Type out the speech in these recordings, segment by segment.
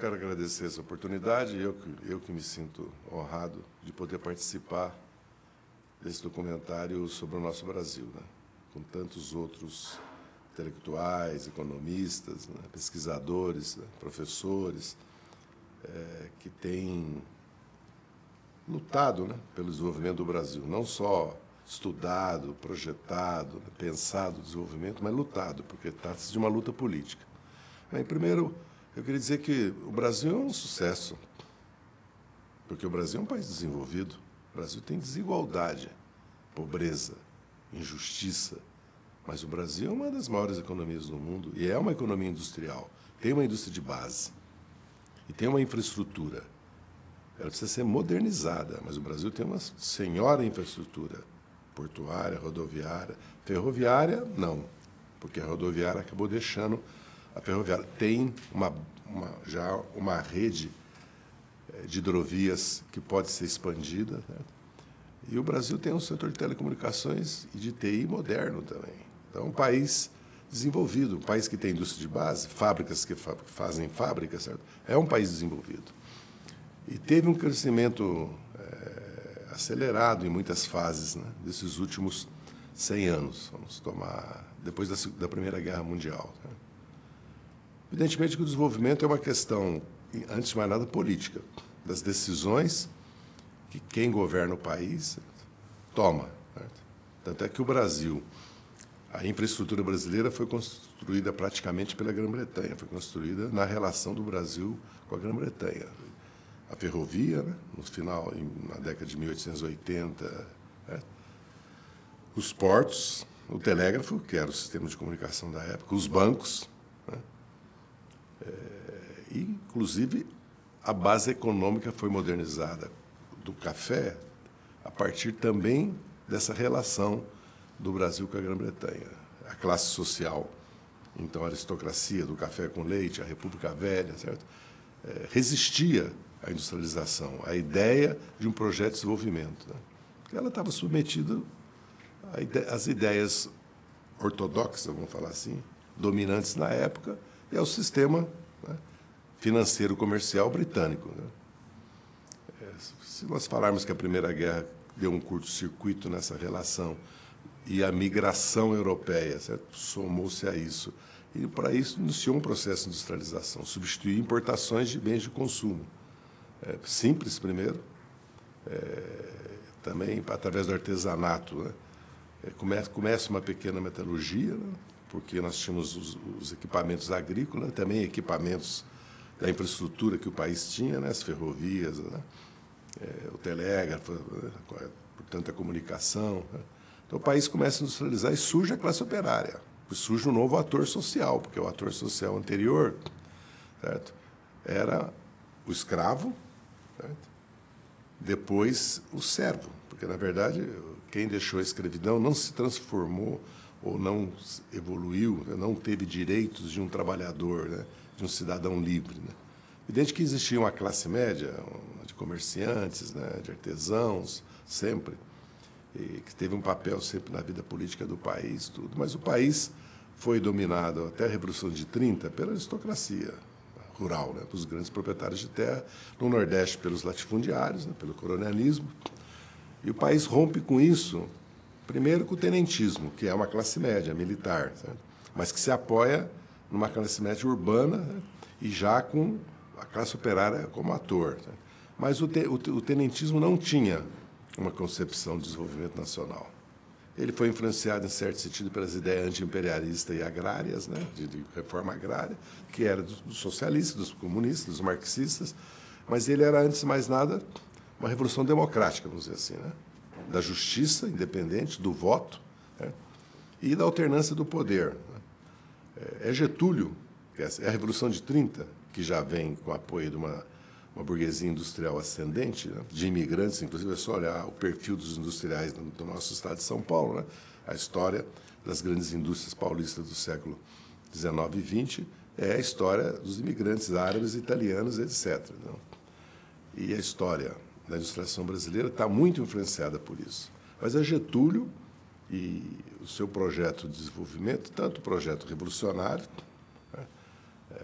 quero agradecer essa oportunidade. Eu que me sinto honrado de poder participar desse documentário sobre o nosso Brasil, né? Com tantos outros intelectuais, economistas, né? Pesquisadores, né? Professores, que têm lutado, né? Pelo desenvolvimento do Brasil. Não só estudado, projetado, né? Pensado o desenvolvimento, mas lutado, porque trata-se de uma luta política. Bem, primeiro, eu queria dizer que o Brasil é um sucesso, porque o Brasil é um país desenvolvido. O Brasil tem desigualdade, pobreza, injustiça, mas o Brasil é uma das maiores economias do mundo e é uma economia industrial. Tem uma indústria de base e tem uma infraestrutura. Ela precisa ser modernizada, mas o Brasil tem uma senhora infraestrutura portuária, rodoviária. Ferroviária, não, porque a rodoviária acabou deixando a ferroviária. Tem já uma rede de hidrovias que pode ser expandida, né? E o Brasil tem um setor de telecomunicações e de TI moderno também. Então, é um país desenvolvido, um país que tem indústria de base, fábricas que fazem fábricas, certo? É um país desenvolvido. E teve um crescimento acelerado em muitas fases, né, desses últimos 100 anos, vamos tomar, depois da Primeira Guerra Mundial, né? Evidentemente que o desenvolvimento é uma questão, antes de mais nada, política, das decisões que quem governa o país toma, certo? Tanto é que o Brasil, a infraestrutura brasileira foi construída praticamente pela Grã-Bretanha, foi construída na relação do Brasil com a Grã-Bretanha. A ferrovia, né, no final, na década de 1880, né, os portos, o telégrafo, que era o sistema de comunicação da época, os bancos, né, e, inclusive, a base econômica foi modernizada do café a partir também dessa relação do Brasil com a Grã-Bretanha. A classe social, então a aristocracia do café com leite, a República Velha, certo? Resistia à industrialização, à ideia de um projeto de desenvolvimento, né? Porque ela estava submetida às ideias ortodoxas, vamos falar assim, dominantes na época, e ao sistema, né, financeiro comercial britânico, né? Se nós falarmos que a Primeira Guerra deu um curto-circuito nessa relação e a migração europeia, certo, somou-se a isso, e para isso iniciou um processo de industrialização, substituir importações de bens de consumo. Simples primeiro, também através do artesanato, né? Começa uma pequena metalurgia, né? Porque nós tínhamos os equipamentos agrícolas, né? Também equipamentos da infraestrutura que o país tinha, né? As ferrovias, né? O telégrafo, né? Portanto, a comunicação, né? Então, o país começa a industrializar e surge a classe operária, e surge um novo ator social, porque o ator social anterior, certo, era o escravo, certo? Depois o servo, porque, na verdade, quem deixou a escravidão não se transformou ou não evoluiu, né? Não teve direitos de um trabalhador, né? De um cidadão livre, né? Evidente que existia uma classe média, de comerciantes, né? De artesãos, sempre, e que teve um papel sempre na vida política do país, tudo. Mas o país foi dominado até a Revolução de 30 pela aristocracia rural, né? Pelos grandes proprietários de terra, no Nordeste pelos latifundiários, né? Pelo colonialismo. E o país rompe com isso, primeiro com o tenentismo, que é uma classe média militar, certo? Mas que se apoia numa classe média urbana, né? E já com a classe operária como ator, certo? Mas o tenentismo não tinha uma concepção de desenvolvimento nacional. Ele foi influenciado, em certo sentido, pelas ideias anti-imperialistas e agrárias, né, de reforma agrária, que era dos socialistas, dos comunistas, dos marxistas, mas ele era, antes de mais nada, uma revolução democrática, vamos dizer assim, né, da justiça independente, do voto, né, e da alternância do poder, né. É Getúlio, que é a Revolução de 30, que já vem com o apoio de uma burguesia industrial ascendente, né, de imigrantes, inclusive é só olhar o perfil dos industriais do nosso estado de São Paulo, né, a história das grandes indústrias paulistas do século XIX e XX é a história dos imigrantes árabes, italianos, etc. Não? E a história da industrialização brasileira está muito influenciada por isso. Mas é Getúlio e o seu projeto de desenvolvimento, tanto o projeto revolucionário, né,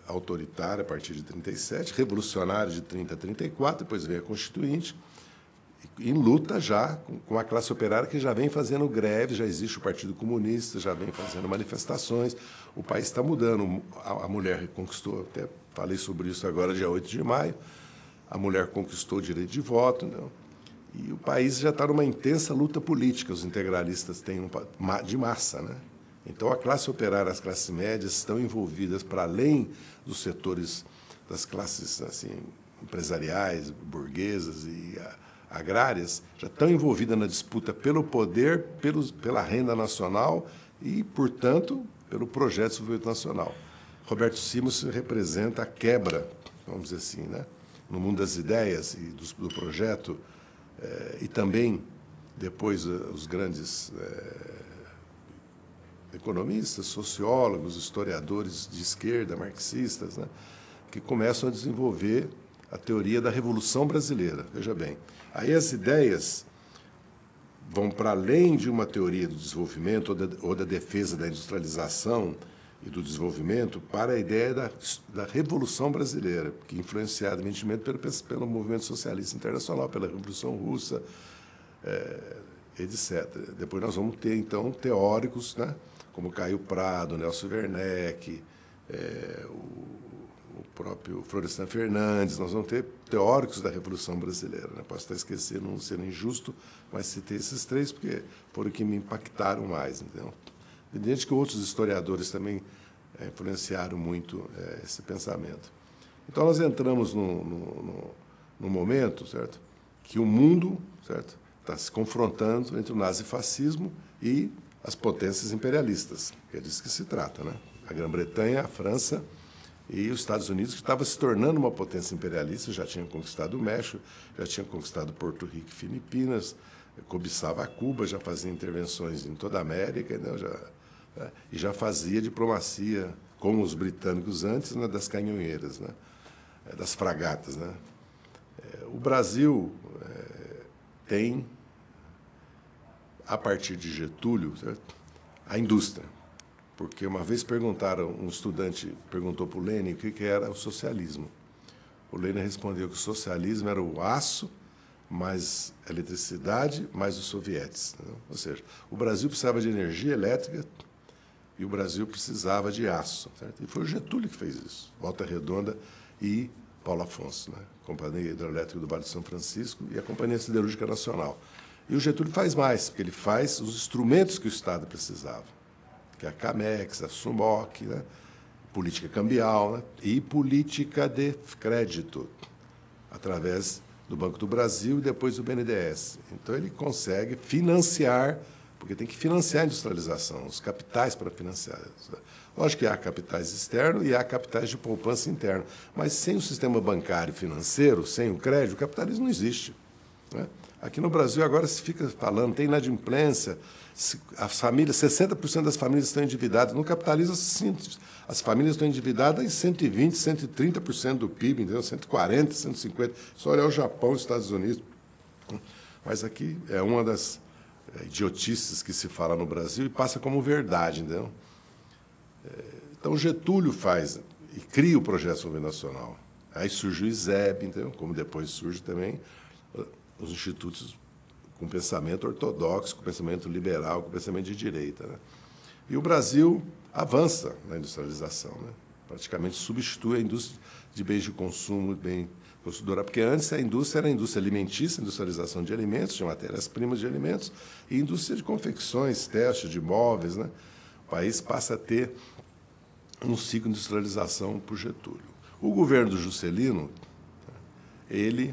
autoritária a partir de 37, revolucionária de 30 a 34, depois vem a Constituinte, em luta já com a classe operária que já vem fazendo greve, já existe o Partido Comunista, já vem fazendo manifestações, o país está mudando, a mulher conquistou, até falei sobre isso agora, dia 8 de maio, a mulher conquistou o direito de voto, né? E o país já está numa intensa luta política, os integralistas têm de massa, né? Então, a classe operária, as classes médias estão envolvidas, para além dos setores das classes assim, empresariais, burguesas e agrárias, já estão envolvidas na disputa pelo poder, pela renda nacional e, portanto, pelo projeto de desenvolvimento nacional. Roberto Simons representa a quebra, vamos dizer assim, né? No mundo das ideias e do projeto, e também, depois, os grandes economistas, sociólogos, historiadores de esquerda, marxistas, né, que começam a desenvolver a teoria da Revolução Brasileira. Veja bem, aí as ideias vão para além de uma teoria do desenvolvimento ou da defesa da industrialização e do desenvolvimento para a ideia da Revolução Brasileira, que é influenciada evidentemente pelo movimento socialista internacional, pela Revolução Russa, etc. Depois nós vamos ter, então, teóricos, né, como Caio Prado, Nelson Werneck, o próprio Florestan Fernandes, nós vamos ter teóricos da Revolução Brasileira. Né? Posso estar esquecendo, não sendo injusto, mas citei esses três porque foram que me impactaram mais. Entendeu? Evidente que outros historiadores também influenciaram muito esse pensamento. Então, nós entramos num momento, certo, que o mundo, certo, está se confrontando entre o nazifascismo e as potências imperialistas, que é disso que se trata, né? A Grã-Bretanha, a França e os Estados Unidos, que estava se tornando uma potência imperialista, já tinham conquistado o México, já tinham conquistado Porto Rico e Filipinas, cobiçava a Cuba, já fazia intervenções em toda a América, né, e já fazia diplomacia, como os britânicos antes, né, das canhonheiras, né, das fragatas. Né. O Brasil tem, a partir de Getúlio, certo, a indústria. Porque uma vez um estudante perguntou para o Lênin o que era o socialismo. O Lênin respondeu que o socialismo era o aço, mais a eletricidade, mais os sovietes. Né? Ou seja, o Brasil precisava de energia elétrica e o Brasil precisava de aço. Certo? E foi o Getúlio que fez isso. Volta Redonda e Paulo Afonso, né? Companhia Hidrelétrica do Vale de São Francisco e a Companhia Siderúrgica Nacional. E o Getúlio faz mais, porque ele faz os instrumentos que o Estado precisava, que é a Camex, a Sumoc, né? Política cambial, né? E política de crédito, através do Banco do Brasil e depois do BNDES. Então, ele consegue financiar, porque tem que financiar a industrialização, os capitais para financiar. Lógico que há capitais externos e há capitais de poupança interna, mas sem o sistema bancário e financeiro, sem o crédito, o capitalismo não existe. Né? Aqui no Brasil, agora se fica falando, tem inadimplência, as famílias, 60% das famílias estão endividadas. No capitalismo, as famílias estão endividadas em 120%, 130% do PIB, entendeu? 140%, 150%. Só olhar o Japão, os Estados Unidos. Mas aqui é uma das idiotices que se fala no Brasil e passa como verdade, entendeu? Então, Getúlio faz e cria o Projeto de Desenvolvimento Nacional. Aí surge o ISEB, entendeu? Como depois surge também os institutos com pensamento ortodoxo, com pensamento liberal, com pensamento de direita. Né? E o Brasil avança na industrialização, né? Praticamente substitui a indústria de bens de consumo, bem consumidora, porque antes a indústria era a indústria alimentícia, industrialização de alimentos, de matérias-primas de alimentos, e indústria de confecções, testes de móveis. Né? O país passa a ter um ciclo de industrialização por Getúlio. O governo do Juscelino, ele,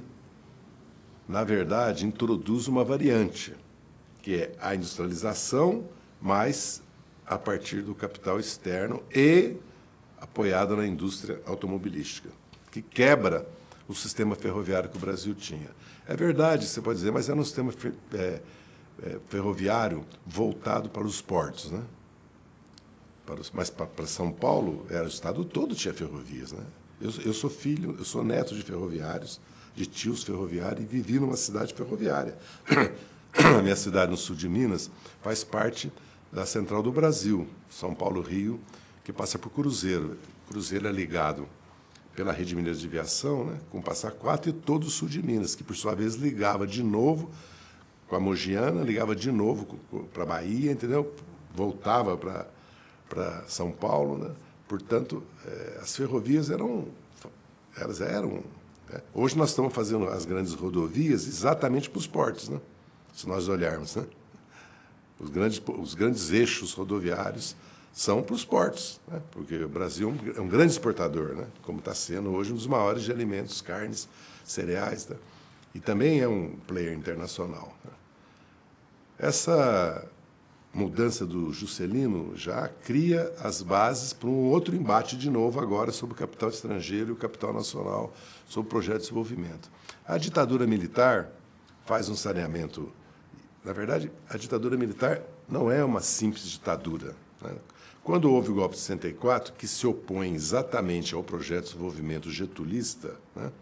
na verdade, introduz uma variante, que é a industrialização, mas a partir do capital externo e apoiada na indústria automobilística, que quebra o sistema ferroviário que o Brasil tinha. É verdade, você pode dizer, mas era um sistema ferroviário voltado para os portos, né? Mas para São Paulo, o estado todo tinha ferrovias, né? Eu sou neto de ferroviários, de tios ferroviários, e vivi numa cidade ferroviária. A minha cidade, no sul de Minas, faz parte da Central do Brasil, São Paulo, Rio que passa por Cruzeiro. Cruzeiro é ligado pela Rede Mineira de Aviação, né, com o Passa Quatro e todo o sul de Minas, que, por sua vez, ligava de novo com a Mogiana, ligava de novo para a Bahia, entendeu? Voltava para São Paulo, né? Portanto, as ferrovias elas eram. Né? Hoje nós estamos fazendo as grandes rodovias exatamente para os portos, né? Se nós olharmos, né? Os grandes eixos rodoviários são para os portos, né? Porque o Brasil é um grande exportador, né? Como está sendo hoje um dos maiores de alimentos, carnes, cereais, tá? E também é um player internacional. Né? Essa mudança do Juscelino já cria as bases para um outro embate de novo agora sobre o capital estrangeiro e o capital nacional, sobre o projeto de desenvolvimento. A ditadura militar faz um saneamento. Na verdade, a ditadura militar não é uma simples ditadura, né? Quando houve o golpe de 64, que se opõe exatamente ao projeto de desenvolvimento getulista, né,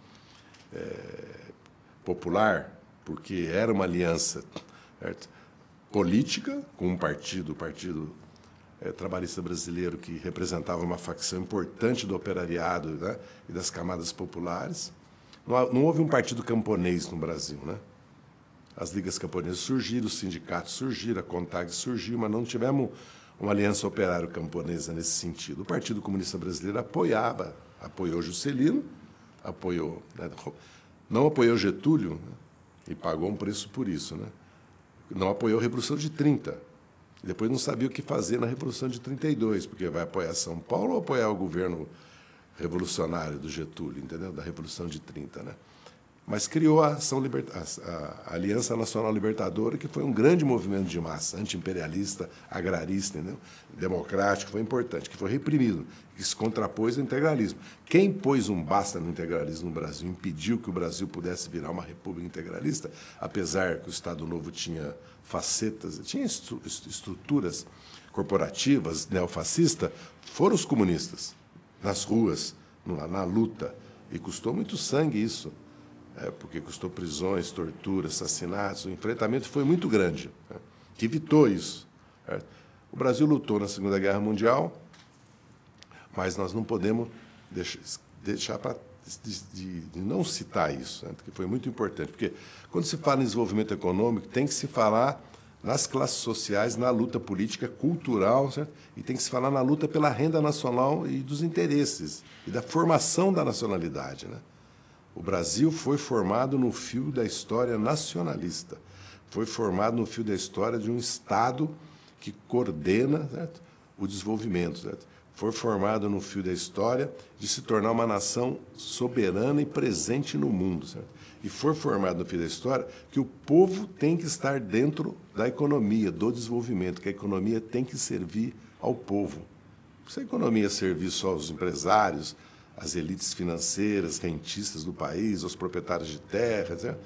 popular, porque era uma aliança, certo, política com um partido, o Partido Trabalhista Brasileiro, que representava uma facção importante do operariado, né, e das camadas populares. Não houve um partido camponês no Brasil, né? As ligas camponesas surgiram, os sindicatos surgiram, a CONTAG surgiu, mas não tivemos uma aliança operário-camponesa nesse sentido. O Partido Comunista Brasileiro apoiou Juscelino, né, não apoiou Getúlio, né, e pagou um preço por isso, né? Não apoiou a Revolução de 30. Depois não sabia o que fazer na Revolução de 32, porque vai apoiar São Paulo ou apoiar o governo revolucionário do Getúlio, entendeu? Da Revolução de 30, né? Mas criou a Aliança Nacional Libertadora, que foi um grande movimento de massa, anti-imperialista, agrarista, entendeu? Democrático, foi importante, que foi reprimido, que se contrapôs ao integralismo. Quem pôs um basta no integralismo no Brasil, impediu que o Brasil pudesse virar uma república integralista, apesar que o Estado Novo tinha facetas, tinha estruturas corporativas neofascistas, foram os comunistas, nas ruas, na luta. E custou muito sangue isso. Porque custou prisões, torturas, assassinatos, o enfrentamento foi muito grande, né, que evitou isso. Certo? O Brasil lutou na Segunda Guerra Mundial, mas nós não podemos deixar de não citar isso, né, que foi muito importante, porque quando se fala em desenvolvimento econômico, tem que se falar nas classes sociais, na luta política, cultural, certo? E tem que se falar na luta pela renda nacional e dos interesses, e da formação da nacionalidade, né? O Brasil foi formado no fio da história nacionalista, foi formado no fio da história de um Estado que coordena, certo, o desenvolvimento, certo? Foi formado no fio da história de se tornar uma nação soberana e presente no mundo, certo? E foi formado no fio da história que o povo tem que estar dentro da economia, do desenvolvimento, que a economia tem que servir ao povo. Se a economia servir só aos empresários, as elites financeiras, rentistas do país, aos proprietários de terras, né?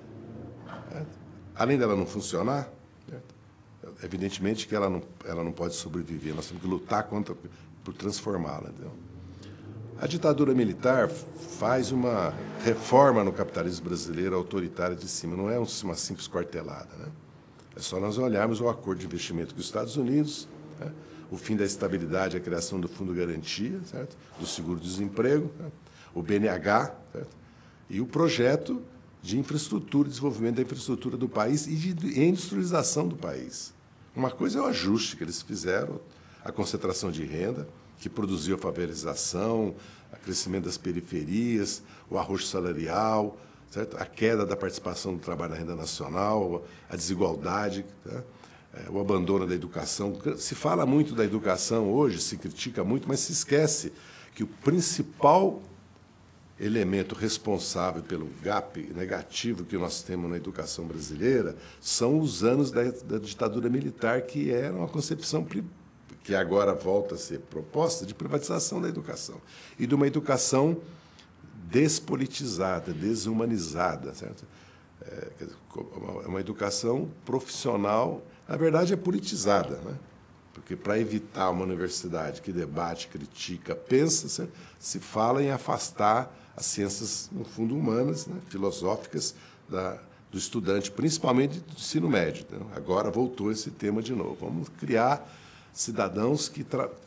Além dela não funcionar, né? Evidentemente que ela não pode sobreviver, nós temos que lutar por transformá-la. A ditadura militar faz uma reforma no capitalismo brasileiro autoritária de cima, não é uma simples quartelada, né? É só nós olharmos o acordo de investimento com os Estados Unidos, né? O fim da estabilidade, a criação do Fundo de Garantia, certo? Do seguro-desemprego, certo? O BNH, certo? E o projeto de infraestrutura, desenvolvimento da infraestrutura do país e de industrialização do país. Uma coisa é o ajuste que eles fizeram, a concentração de renda, que produziu a favelização, o crescimento das periferias, o arroxo salarial, certo? A queda da participação do trabalho na renda nacional, a desigualdade, tá? O abandono da educação. Se fala muito da educação hoje, se critica muito, mas se esquece que o principal elemento responsável pelo gap negativo que nós temos na educação brasileira são os anos da ditadura militar, que era uma concepção que agora volta a ser proposta de privatização da educação e de uma educação despolitizada, desumanizada, certo? Uma educação profissional, na verdade, é politizada, né? Porque para evitar uma universidade que debate, critica, pensa, se fala em afastar as ciências, no fundo, humanas, né, filosóficas do estudante, principalmente do ensino médio. Né? Agora voltou esse tema de novo. Vamos criar cidadãos que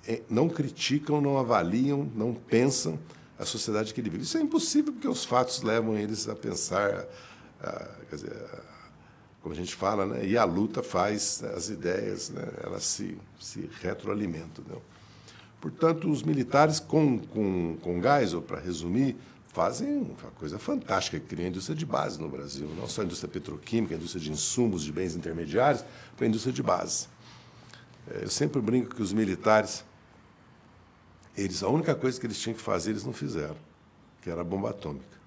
não criticam, não avaliam, não pensam a sociedade que ele vive. Isso é impossível, porque os fatos levam eles a pensar, quer dizer, como a gente fala, né? E a luta faz as ideias, né? Elas se retroalimentam. Né? Portanto, os militares, com Geisel, para resumir, fazem uma coisa fantástica, que cria a indústria de base no Brasil. Não só a indústria petroquímica, a indústria de insumos, de bens intermediários, mas a indústria de base. Eu sempre brinco que os militares, a única coisa que eles tinham que fazer, eles não fizeram, que era a bomba atômica.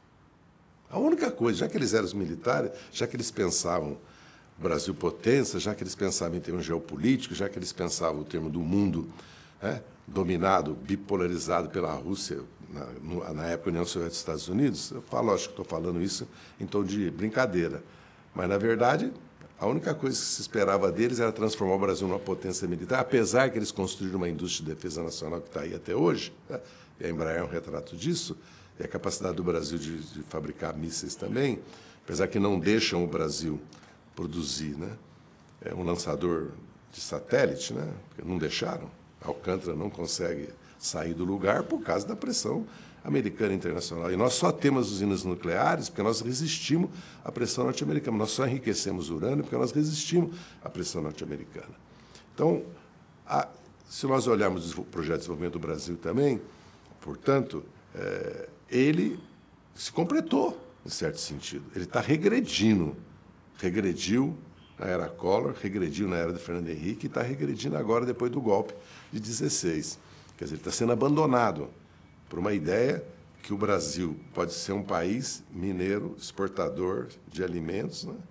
A única coisa, já que eles eram os militares, já que eles pensavam o Brasil potência, já que eles pensavam em termos geopolíticos, já que eles pensavam o termo do mundo, né, dominado, bipolarizado pela Rússia, na época União Soviética e Estados Unidos, eu falo, acho que estou falando isso em tom de brincadeira, mas, na verdade, a única coisa que se esperava deles era transformar o Brasil numa potência militar, apesar que eles construíram uma indústria de defesa nacional que está aí até hoje, né, e a Embraer é um retrato disso, e a capacidade do Brasil de fabricar mísseis também, apesar que não deixam o Brasil produzir, né, um lançador de satélite, né, porque não deixaram. Alcântara não consegue sair do lugar por causa da pressão americana e internacional. E nós só temos usinas nucleares porque nós resistimos à pressão norte-americana. Nós só enriquecemos urânio porque nós resistimos à pressão norte-americana. Então, se nós olharmos o projeto de desenvolvimento do Brasil também, portanto, ele se completou, em certo sentido. Ele está regredindo. Regrediu na era Collor, regrediu na era de Fernando Henrique e está regredindo agora depois do golpe de 16. Quer dizer, ele está sendo abandonado por uma ideia que o Brasil pode ser um país mineiro, exportador de alimentos, né?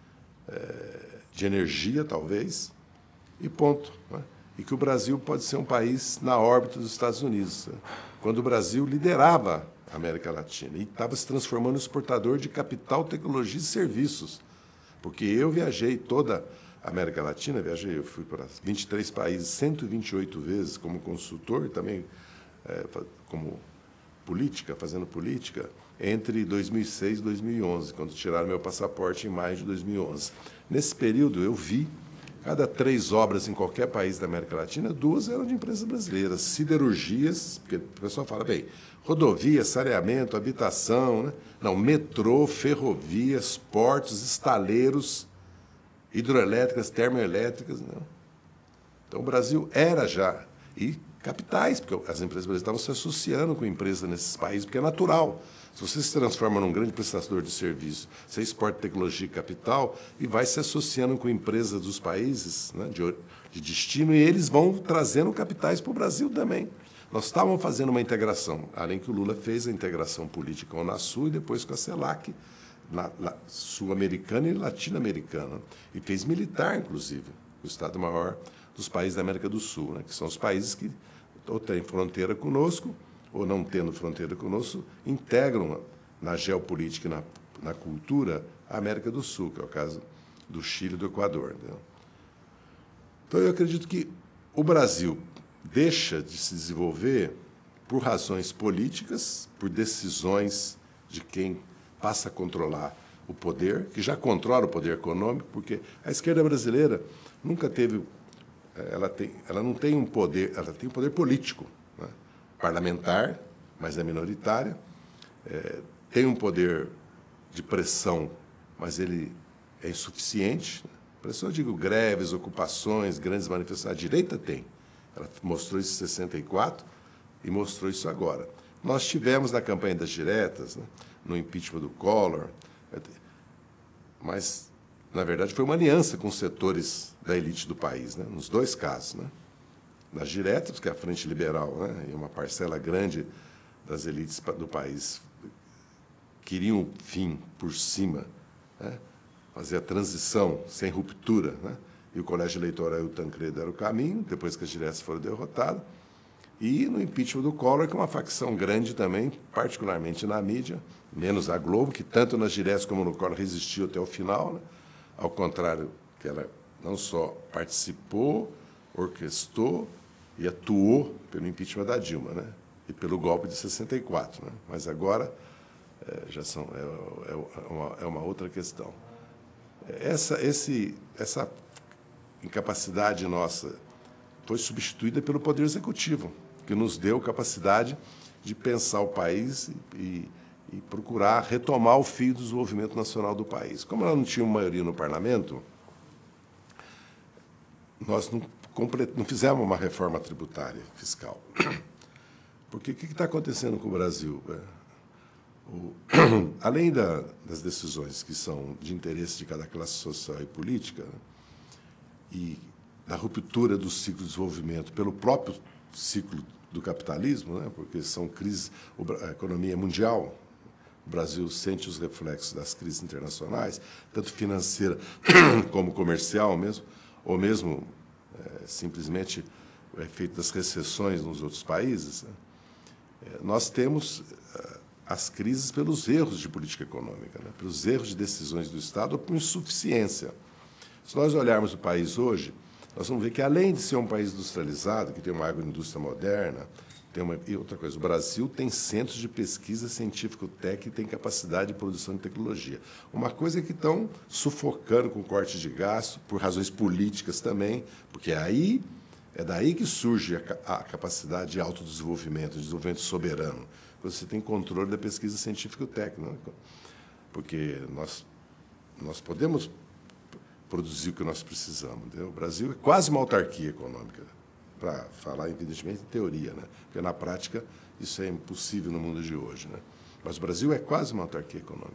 De energia, talvez, e ponto. Né? E que o Brasil pode ser um país na órbita dos Estados Unidos, né? Quando o Brasil liderava a América Latina e estava se transformando em exportador de capital, tecnologia e serviços. Porque eu viajei toda a América Latina, eu fui para 23 países, 128 vezes como consultor, também como fazendo política, entre 2006 e 2011, quando tiraram meu passaporte em maio de 2011. Nesse período, eu vi cada 3 obras em qualquer país da América Latina, 2 eram de empresas brasileiras, siderurgias, porque o pessoal fala, bem, rodovia, saneamento, habitação, né? Não, metrô, ferrovias, portos, estaleiros, hidroelétricas, termoelétricas. Não. Então, o Brasil era já, e capitais, porque as empresas brasileiras estavam se associando com empresas nesses países, porque é natural. Se você se transforma num grande prestador de serviço, você exporta tecnologia e capital e vai se associando com empresas dos países, né, de destino, e eles vão trazendo capitais para o Brasil também. Nós estávamos fazendo uma integração, além que o Lula fez a integração política com a Unasul e depois com a CELAC, sul-americana e latino-americana, e fez militar, inclusive, o Estado-Maior dos países da América do Sul, né, que são os países que ou têm fronteira conosco, ou não tendo fronteira conosco, integram na geopolítica e na cultura a América do Sul, que é o caso do Chile e do Equador. Entendeu? Então, eu acredito que o Brasil deixa de se desenvolver por razões políticas, por decisões de quem passa a controlar o poder, que já controla o poder econômico, porque a esquerda brasileira nunca teve... Ela não tem um poder, ela tem um poder político, né? Parlamentar, mas é minoritária, tem um poder de pressão, mas ele é insuficiente. Pressão, eu digo, greves, ocupações, grandes manifestações. A direita tem. Ela mostrou isso em 64 e mostrou isso agora. Nós tivemos na campanha das diretas, né, no impeachment do Collor, mas, na verdade, foi uma aliança com os setores da elite do país, né, nos 2 casos. Né? Nas diretas, que é a Frente Liberal, né, e uma parcela grande das elites do país queriam o fim por cima, né, fazer a transição sem ruptura, né, e o colégio eleitoral e o Tancredo era o caminho, depois que as diretas foram derrotadas, e no impeachment do Collor, que é uma facção grande também, particularmente na mídia, menos a Globo, que tanto nas diretas como no Collor resistiu até o final, né, ao contrário, que ela não só participou, orquestrou e atuou pelo impeachment da Dilma, né, e pelo golpe de 64, né, mas agora é uma outra questão. Essa incapacidade nossa foi substituída pelo Poder Executivo, que nos deu capacidade de pensar o país e procurar retomar o fio do desenvolvimento nacional do país. Como ela não tinha maioria no parlamento, nós não fizemos uma reforma tributária fiscal. Porque o que está acontecendo com o Brasil? Além das decisões que são de interesse de cada classe social e política, e da ruptura do ciclo de desenvolvimento pelo próprio ciclo do capitalismo, porque são crises, a economia mundial, o Brasil sente os reflexos das crises internacionais, tanto financeira como comercial mesmo, ou mesmo simplesmente o efeito das recessões nos outros países. Nós temos as crises pelos erros de política econômica, pelos erros de decisões do Estado ou por insuficiência. Se nós olharmos o país hoje, nós vamos ver que, além de ser um país industrializado, que tem uma agroindústria moderna, e outra coisa, o Brasil tem centros de pesquisa científico-técnica e tem capacidade de produção de tecnologia. Uma coisa é que estão sufocando com corte de gasto, por razões políticas também, porque é daí que surge a capacidade de autodesenvolvimento, de desenvolvimento soberano. Você tem controle da pesquisa científico-técnica, porque nós podemos produzir o que nós precisamos. Entendeu? O Brasil é quase uma autarquia econômica, para falar, evidentemente, em teoria, porque, na prática, isso é impossível no mundo de hoje. Mas o Brasil é quase uma autarquia econômica.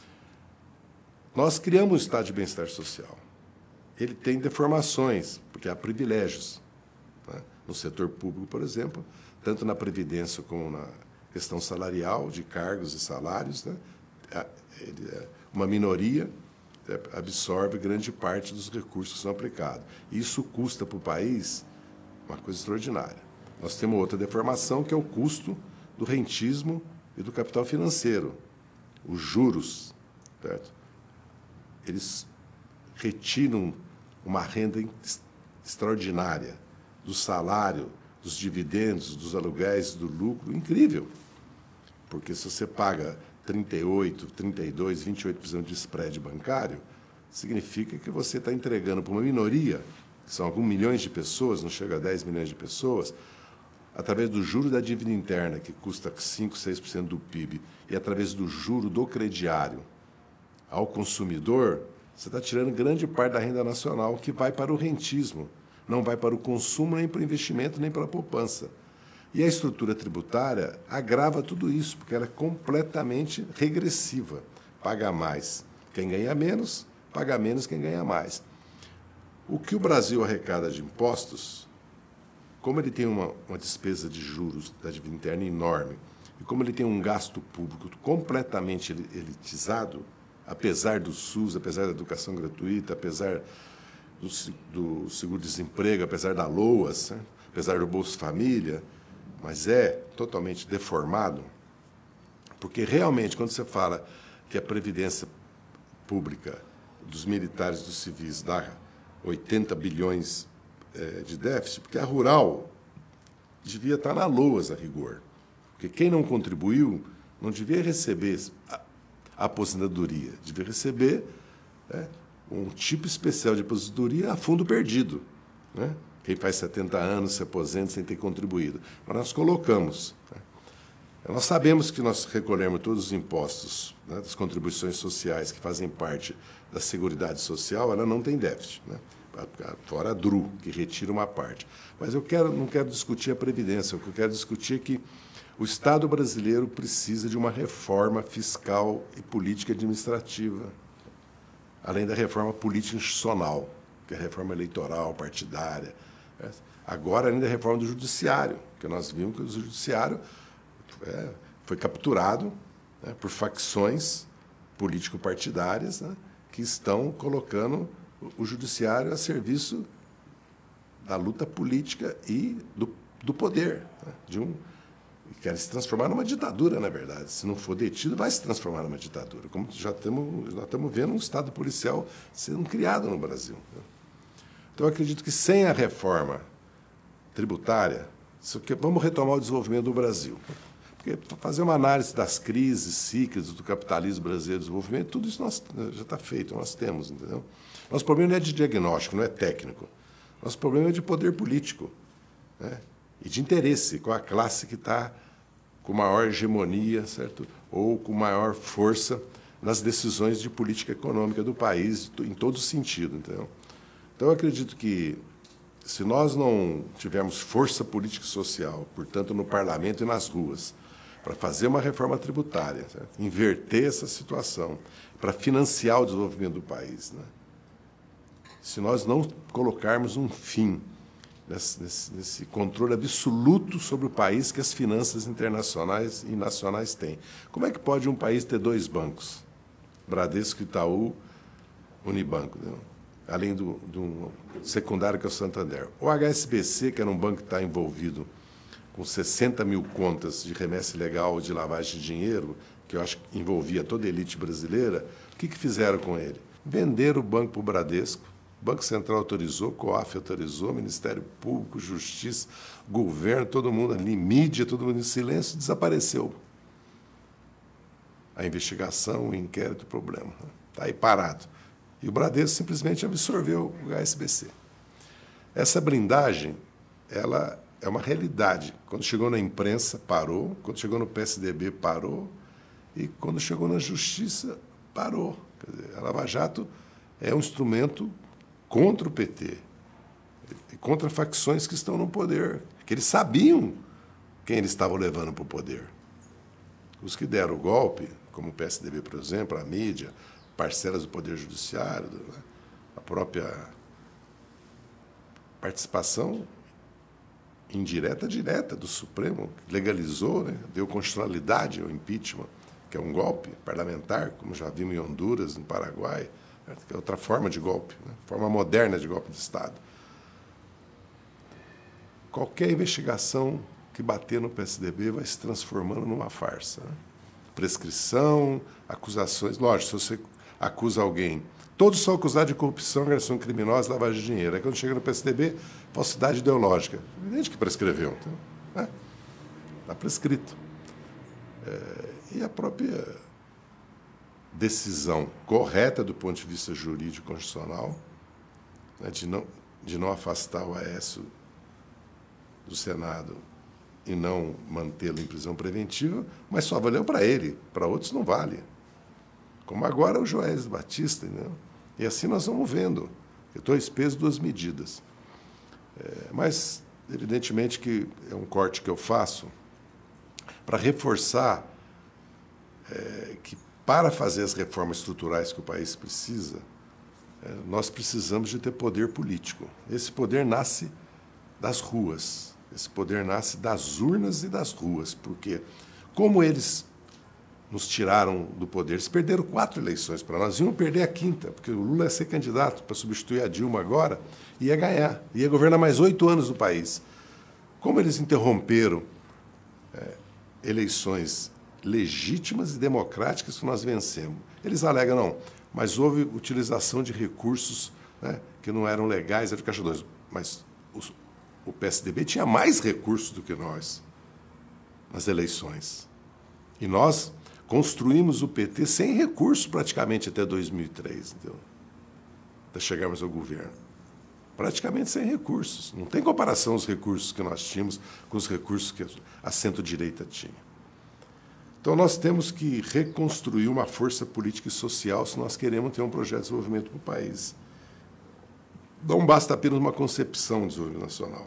Nós criamos um estado de bem-estar social. Ele tem deformações, porque há privilégios. No setor público, por exemplo, tanto na previdência como na questão salarial, de cargos e salários, uma minoria absorve grande parte dos recursos que são aplicados. Isso custa para o país uma coisa extraordinária. Nós temos outra deformação, que é o custo do rentismo e do capital financeiro. Os juros, certo? Eles retiram uma renda extraordinária do salário, dos dividendos, dos aluguéis, do lucro, incrível. Porque se você paga 38%, 32%, 28% de spread bancário, significa que você está entregando para uma minoria, que são alguns milhões de pessoas, não chega a 10 milhões de pessoas, através do juro da dívida interna, que custa 5%, 6% do PIB, e através do juro do crediário ao consumidor, você está tirando grande parte da renda nacional, que vai para o rentismo, não vai para o consumo, nem para o investimento, nem para a poupança. E a estrutura tributária agrava tudo isso, porque ela é completamente regressiva. Paga mais quem ganha menos, paga menos quem ganha mais. O que o Brasil arrecada de impostos, como ele tem uma despesa de juros da dívida interna enorme, e como ele tem um gasto público completamente elitizado, apesar do SUS, apesar da educação gratuita, apesar do seguro-desemprego, apesar da LOAS, apesar do Bolsa Família, mas é totalmente deformado, porque realmente, quando você fala que a previdência pública dos militares e dos civis dá 80 bilhões de déficit, porque a rural devia estar na LOAS, a rigor. Porque quem não contribuiu não devia receber a aposentadoria, devia receber um tipo especial de aposentadoria a fundo perdido. Quem faz 70 anos se aposenta sem ter contribuído. Mas nós colocamos. Nós sabemos que nós recolhemos todos os impostos, das contribuições sociais que fazem parte da Seguridade Social, ela não tem déficit, fora a DRU, que retira uma parte. Mas eu não quero discutir a Previdência, o que eu quero discutir é que o Estado brasileiro precisa de uma reforma fiscal e política administrativa, além da reforma política institucional, que é a reforma eleitoral, partidária. Agora, ainda a reforma do judiciário, que nós vimos que o judiciário foi capturado por facções político-partidárias, que estão colocando o judiciário a serviço da luta política e do poder, e querem se transformar numa ditadura, na verdade. Se não for detido, vai se transformar numa ditadura, como já estamos vendo um Estado policial sendo criado no Brasil. Então, eu acredito que sem a reforma tributária, vamos retomar o desenvolvimento do Brasil. Porque fazer uma análise das crises cíclicas do capitalismo brasileiro de desenvolvimento, tudo isso já está feito, nós temos, entendeu? Nosso problema não é de diagnóstico, não é técnico. Nosso problema é de poder político, né? E de interesse com a classe que está com maior hegemonia, certo? Ou com maior força nas decisões de política econômica do país, em todo sentido. Entendeu? Então, eu acredito que, se nós não tivermos força política e social, portanto, no parlamento e nas ruas, para fazer uma reforma tributária, certo? Inverter essa situação, para financiar o desenvolvimento do país, né? Se nós não colocarmos um fim nesse controle absoluto sobre o país que as finanças internacionais e nacionais têm. Como é que pode um país ter dois bancos? Bradesco, Itaú, Unibanco, né? Além do secundário, que é o Santander. O HSBC, que era um banco que está envolvido com 60 mil contas de remessa ilegal de lavagem de dinheiro, que eu acho que envolvia toda a elite brasileira, o que fizeram com ele? Venderam o banco para o Bradesco, o Banco Central autorizou, COAF autorizou, Ministério Público, Justiça, governo, todo mundo ali, mídia, todo mundo em silêncio, desapareceu. A investigação, o inquérito, o problema. Está aí parado. E o Bradesco simplesmente absorveu o HSBC. Essa blindagem, ela é uma realidade. Quando chegou na imprensa, parou. Quando chegou no PSDB, parou. E quando chegou na Justiça, parou. Quer dizer, a Lava Jato é um instrumento contra o PT, e contra facções que estão no poder, que eles sabiam quem eles estavam levando para o poder. Os que deram o golpe, como o PSDB, por exemplo, a mídia, parcelas do Poder Judiciário, a própria participação indireta, direta do Supremo, que legalizou, né, deu constitucionalidade ao impeachment, que é um golpe parlamentar, como já vimos em Honduras, no Paraguai, que é outra forma de golpe, né? Forma moderna de golpe de Estado. Qualquer investigação que bater no PSDB vai se transformando numa farsa, né? Prescrição, acusações. Lógico, se você acusa alguém, todos são acusados de corrupção, agressão criminosa, lavagem de dinheiro. Aí, quando chega no PSDB, falsidade ideológica. Evidente que prescreveu. Então, né? Está prescrito. E a própria decisão correta do ponto de vista jurídico constitucional, né, de não afastar o Aécio do Senado e não mantê-lo em prisão preventiva, mas só valeu para ele, para outros não vale. Como agora o Joesley Batista, entendeu? E assim nós vamos vendo. Dois pesos, duas medidas. Mas, evidentemente, que é um corte que eu faço para reforçar que, para fazer as reformas estruturais que o país precisa, nós precisamos de ter poder político. Esse poder nasce das ruas, esse poder nasce das urnas e das ruas, porque, como eles nos tiraram do poder, eles perderam 4 eleições para nós, iam perder a 5ª, porque o Lula ia ser candidato para substituir a Dilma agora, e ia ganhar, ia governar mais 8 anos no país. Como eles interromperam eleições legítimas e democráticas que nós vencemos. Eles alegam, não, mas houve utilização de recursos, né, que não eram legais, eram de Caixa 2. Mas o PSDB tinha mais recursos do que nós nas eleições. E nós construímos o PT sem recursos praticamente até 2003, entendeu? Até chegarmos ao governo. Praticamente sem recursos. Não tem comparação os recursos que nós tínhamos com os recursos que a centro-direita tinha. Então, nós temos que reconstruir uma força política e social se nós queremos ter um projeto de desenvolvimento para o país. Não basta apenas uma concepção de desenvolvimento nacional.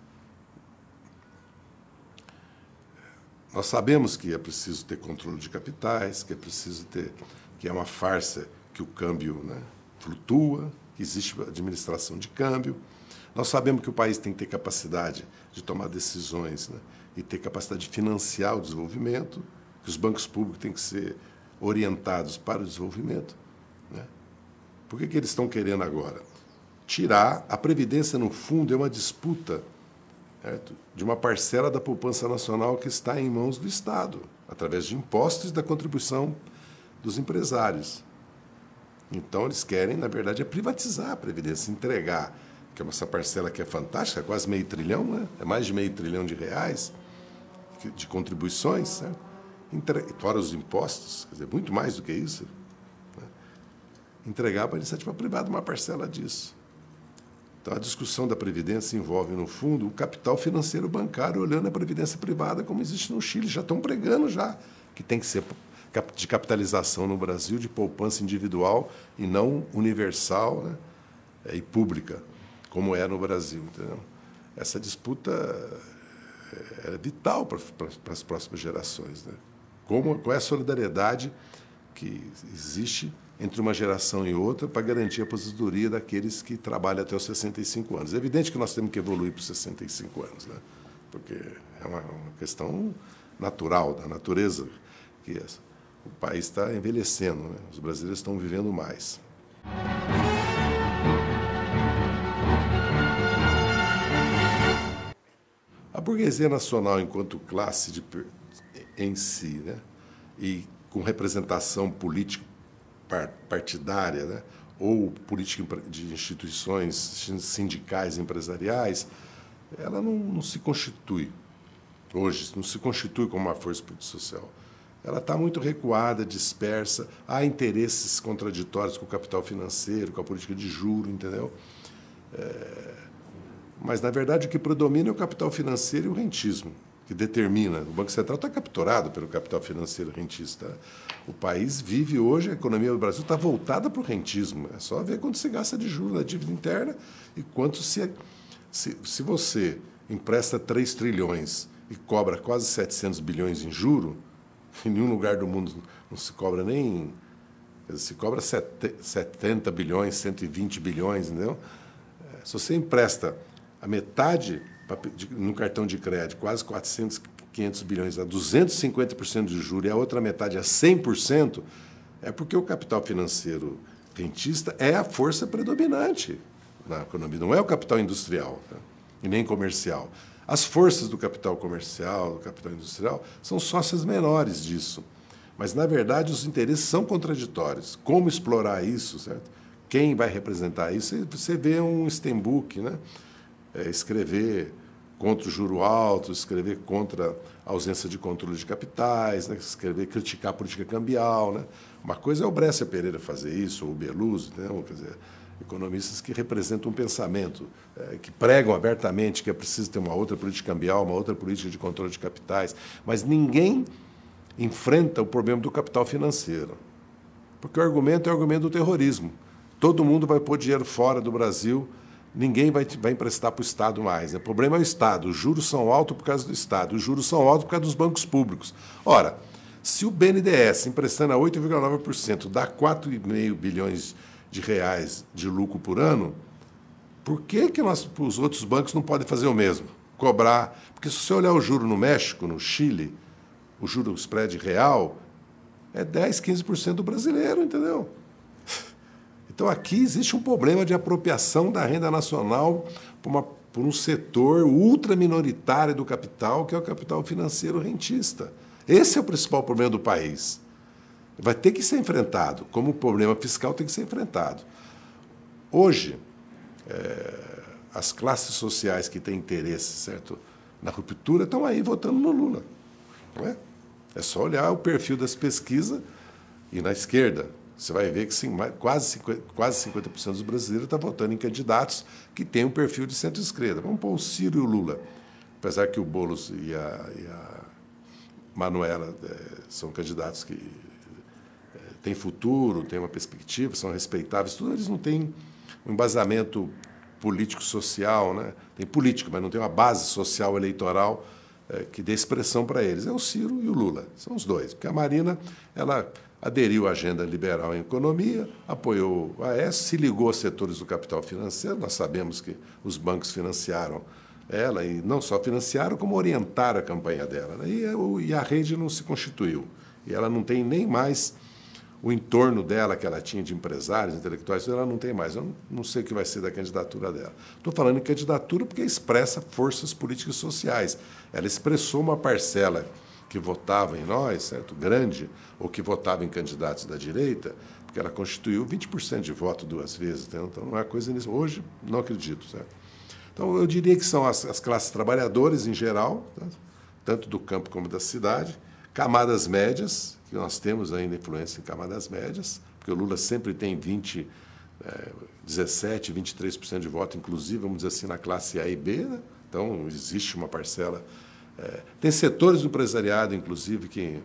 Nós sabemos que é preciso ter controle de capitais, que é preciso ter, que é uma farsa que o câmbio, né, flutua, que existe administração de câmbio. Nós sabemos que o país tem que ter capacidade de tomar decisões, né, e ter capacidade de financiar o desenvolvimento, que os bancos públicos têm que ser orientados para o desenvolvimento, né? Por que eles estão querendo agora? Tirar a Previdência, no fundo, é uma disputa, certo, de uma parcela da poupança nacional que está em mãos do Estado, através de impostos e da contribuição dos empresários. Então, eles querem, na verdade, privatizar a Previdência, entregar, que é essa parcela que é fantástica, é quase R$500 bilhão, né? É mais de R$500 bilhão de contribuições, certo? Fora os impostos, quer dizer, muito mais do que isso, né? Entregar para a iniciativa privada uma parcela disso. Então, a discussão da Previdência envolve, no fundo, o capital financeiro bancário olhando a Previdência privada como existe no Chile. Já estão pregando já que tem que ser de capitalização no Brasil, de poupança individual e não universal, né, e pública, como é no Brasil. Entendeu? Essa disputa é vital para as próximas gerações. Né? Qual é a solidariedade que existe entre uma geração e outra para garantir a aposentadoria daqueles que trabalham até os 65 anos. É evidente que nós temos que evoluir para os 65 anos, né? Porque é uma questão natural, da natureza, que o país está envelhecendo, né? Os brasileiros estão vivendo mais. A burguesia nacional, enquanto classe em si, né? E com representação política partidária, né? Ou política de instituições sindicais, empresariais, ela não se constitui, hoje, não se constitui como uma força política social. Ela está muito recuada, dispersa, há interesses contraditórios com o capital financeiro, com a política de juros, entendeu? Mas, na verdade, o que predomina é o capital financeiro e o rentismo, que determina. O Banco Central está capturado pelo capital financeiro rentista. O país vive hoje, a economia do Brasil está voltada para o rentismo. É só ver quanto se gasta de juros na dívida interna e quanto se você empresta 3 trilhões e cobra quase 700 bilhões em juro, em nenhum lugar do mundo não se cobra nem... Se cobra 70 bilhões, 120 bilhões, entendeu? Se você empresta a metade no cartão de crédito, quase 400, 500 bilhões, a 250% de juros e a outra metade a 100%, é porque o capital financeiro rentista é a força predominante na economia, não é o capital industrial, tá? E nem comercial. As forças do capital comercial, do capital industrial, são sócias menores disso. Mas, na verdade, os interesses são contraditórios. Como explorar isso, certo? Quem vai representar isso? Você vê um Stenbock, né? Escrever contra o juro alto, escrever contra a ausência de controle de capitais, né? Criticar a política cambial. Né? Uma coisa é o Brescia Pereira fazer isso, ou o Beluso, né? Quer dizer, economistas que representam um pensamento, que pregam abertamente que é preciso ter uma outra política cambial, uma outra política de controle de capitais, mas ninguém enfrenta o problema do capital financeiro. Porque o argumento é o argumento do terrorismo. Todo mundo vai pôr dinheiro fora do Brasil, ninguém vai emprestar para o Estado mais. O problema é o Estado. Os juros são altos por causa do Estado. Os juros são altos por causa dos bancos públicos. Ora, se o BNDES, emprestando a 8,9%, dá 4,5 bilhões de reais de lucro por ano, por que os outros bancos não podem fazer o mesmo? Cobrar. Porque se você olhar o juro no México, no Chile, o juro spread real é 10, 15% do brasileiro, entendeu? Então, aqui existe um problema de apropriação da renda nacional por um setor ultraminoritário do capital, que é o capital financeiro rentista. Esse é o principal problema do país. Vai ter que ser enfrentado, como o problema fiscal tem que ser enfrentado. Hoje, as classes sociais que têm interesse, certo, na ruptura estão aí votando no Lula. Não é? É só olhar o perfil das pesquisas e na esquerda. Você vai ver que sim, quase 50% dos brasileiros estão votando em candidatos que têm um perfil de centro-esquerda. Vamos pôr o Ciro e o Lula. Apesar que o Boulos e a Manuela são candidatos que têm futuro, têm uma perspectiva, são respeitáveis, tudo, eles não têm um embasamento político-social, né? Tem político, mas não tem uma base social eleitoral que dê expressão para eles. É o Ciro e o Lula, são os dois. Porque a Marina, ela aderiu à agenda liberal em economia, apoiou o Aécio, se ligou aos setores do capital financeiro. Nós sabemos que os bancos financiaram ela, e não só financiaram, como orientaram a campanha dela. Né? E a rede não se constituiu. E ela não tem nem mais o entorno dela, que ela tinha de empresários, intelectuais, ela não tem mais. Eu não sei o que vai ser da candidatura dela. Estou falando em candidatura porque expressa forças políticas e sociais. Ela expressou uma parcela que votava em nós, certo? Grande, ou que votava em candidatos da direita, porque ela constituiu 20% de voto 2 vezes. Então, não é coisa nisso. Hoje, não acredito. Certo? Então, eu diria que são as classes trabalhadoras, em geral, tá? Tanto do campo como da cidade, camadas médias, que nós temos ainda influência em camadas médias, porque o Lula sempre tem 20 17%, 23% de voto, inclusive, vamos dizer assim, na classe A e B, né? Então, existe uma parcela. Tem setores do empresariado, inclusive, que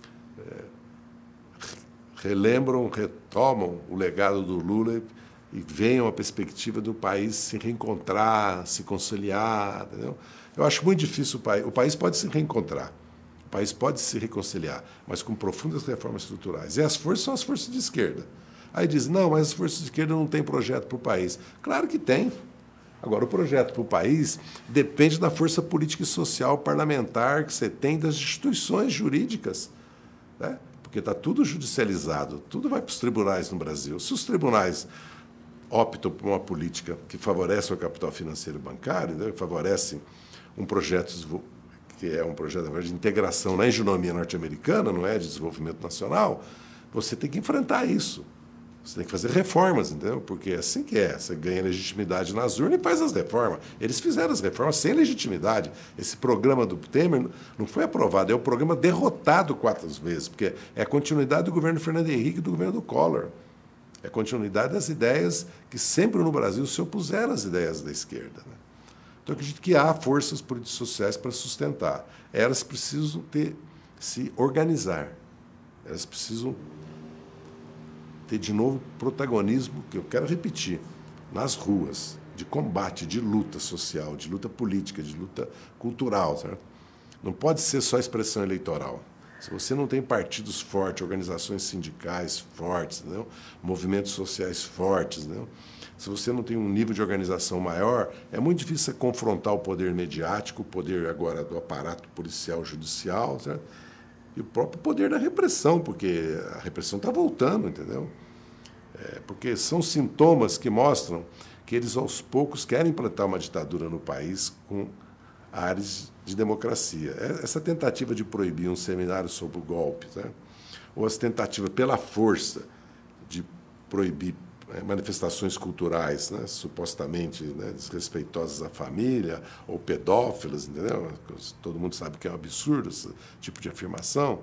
relembram, retomam o legado do Lula e veem uma perspectiva do país se reencontrar, se conciliar. Entendeu? Eu acho muito difícil o país pode se reencontrar, o país pode se reconciliar, mas com profundas reformas estruturais. E as forças são as forças de esquerda. Aí dizem, não, mas as forças de esquerda não têm projeto para o país. Claro que tem. Agora, o projeto para o país depende da força política e social parlamentar que você tem, das instituições jurídicas, né? Porque está tudo judicializado, tudo vai para os tribunais no Brasil. Se os tribunais optam por uma política que favorece o capital financeiro e bancário, né, que favorece um projeto que é um projeto de integração na hegemonia norte-americana, não é de desenvolvimento nacional, você tem que enfrentar isso. Você tem que fazer reformas, entendeu? Porque é assim que é. Você ganha legitimidade nas urnas e faz as reformas. Eles fizeram as reformas sem legitimidade. Esse programa do Temer não foi aprovado, é o programa derrotado 4 vezes, porque é a continuidade do governo Fernando Henrique e do governo do Collor. É a continuidade das ideias que sempre no Brasil se opuseram às ideias da esquerda, né? Então, eu acredito que há forças políticas sociais para sustentar. Elas precisam se organizar. Elas precisam ter de novo protagonismo, que eu quero repetir, nas ruas, de combate, de luta social, de luta política, de luta cultural. Certo? Não pode ser só expressão eleitoral. Se você não tem partidos fortes, organizações sindicais fortes, entendeu? Movimentos sociais fortes, entendeu? Se você não tem um nível de organização maior, é muito difícil você confrontar o poder mediático, o poder agora do aparato policial, judicial, certo? E o próprio poder da repressão, porque a repressão está voltando, entendeu? Porque são sintomas que mostram que eles, aos poucos, querem implantar uma ditadura no país com áreas de democracia. Essa tentativa de proibir um seminário sobre o golpe, né? Ou as tentativas, pela força, de proibir manifestações culturais, né, supostamente, né, desrespeitosas à família ou pedófilas, entendeu? Todo mundo sabe que é um absurdo esse tipo de afirmação,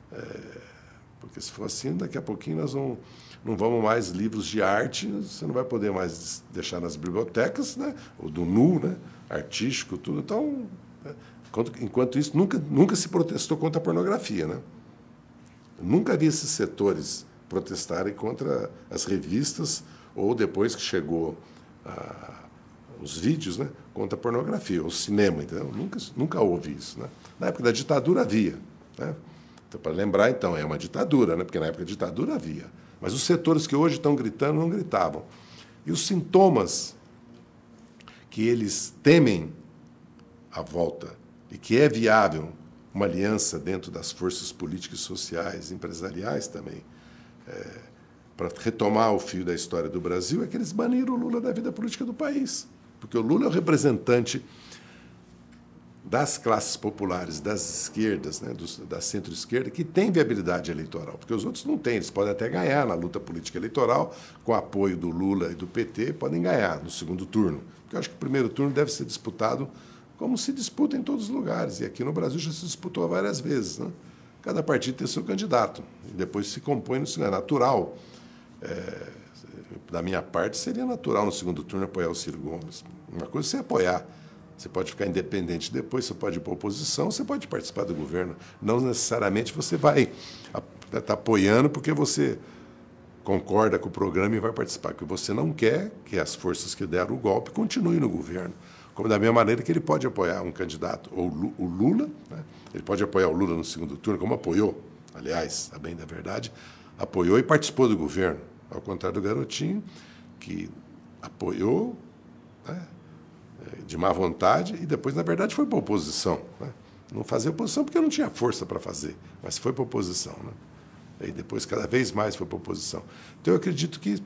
porque se for assim, daqui a pouquinho nós não vamos mais livros de arte, você não vai poder mais deixar nas bibliotecas, né, ou do nu, né, artístico, tudo. Então, enquanto isso, nunca se protestou contra a pornografia, né? Nunca vi esses setores protestarem contra as revistas ou, depois que chegou os vídeos, né, contra a pornografia, o cinema, entendeu? Nunca houve isso, né? Na época da ditadura havia, né? Então, para lembrar, então, é uma ditadura, né? Porque na época da ditadura havia. Mas os setores que hoje estão gritando não gritavam. E os sintomas que eles temem à volta e que é viável uma aliança dentro das forças políticas, sociais, empresariais também, para retomar o fio da história do Brasil, é que eles baniram o Lula da vida política do país. Porque o Lula é o representante das classes populares, das esquerdas, né, da centro-esquerda, que tem viabilidade eleitoral, porque os outros não têm. Eles podem até ganhar na luta política eleitoral, com apoio do Lula e do PT, podem ganhar no segundo turno. Porque eu acho que o primeiro turno deve ser disputado como se disputa em todos os lugares. E aqui no Brasil já se disputou várias vezes, né? Cada partido tem seu candidato, e depois se compõe no segundo. É natural. Da minha parte, seria natural no segundo turno apoiar o Ciro Gomes. Uma coisa é você apoiar. Você pode ficar independente depois, você pode ir para a oposição, você pode participar do governo. Não necessariamente você vai estar apoiando porque você concorda com o programa e vai participar. Porque você não quer que as forças que deram o golpe continuem no governo. Como da mesma maneira que ele pode apoiar um candidato, ou o Lula, né? Ele pode apoiar o Lula no segundo turno, como apoiou, aliás, a bem da verdade, apoiou e participou do governo, ao contrário do Garotinho, que apoiou, né, de má vontade e depois, na verdade, foi para a oposição, né? Não fazia oposição porque não tinha força para fazer, mas foi para a oposição, né? E depois, cada vez mais, foi para a oposição. Então, eu acredito que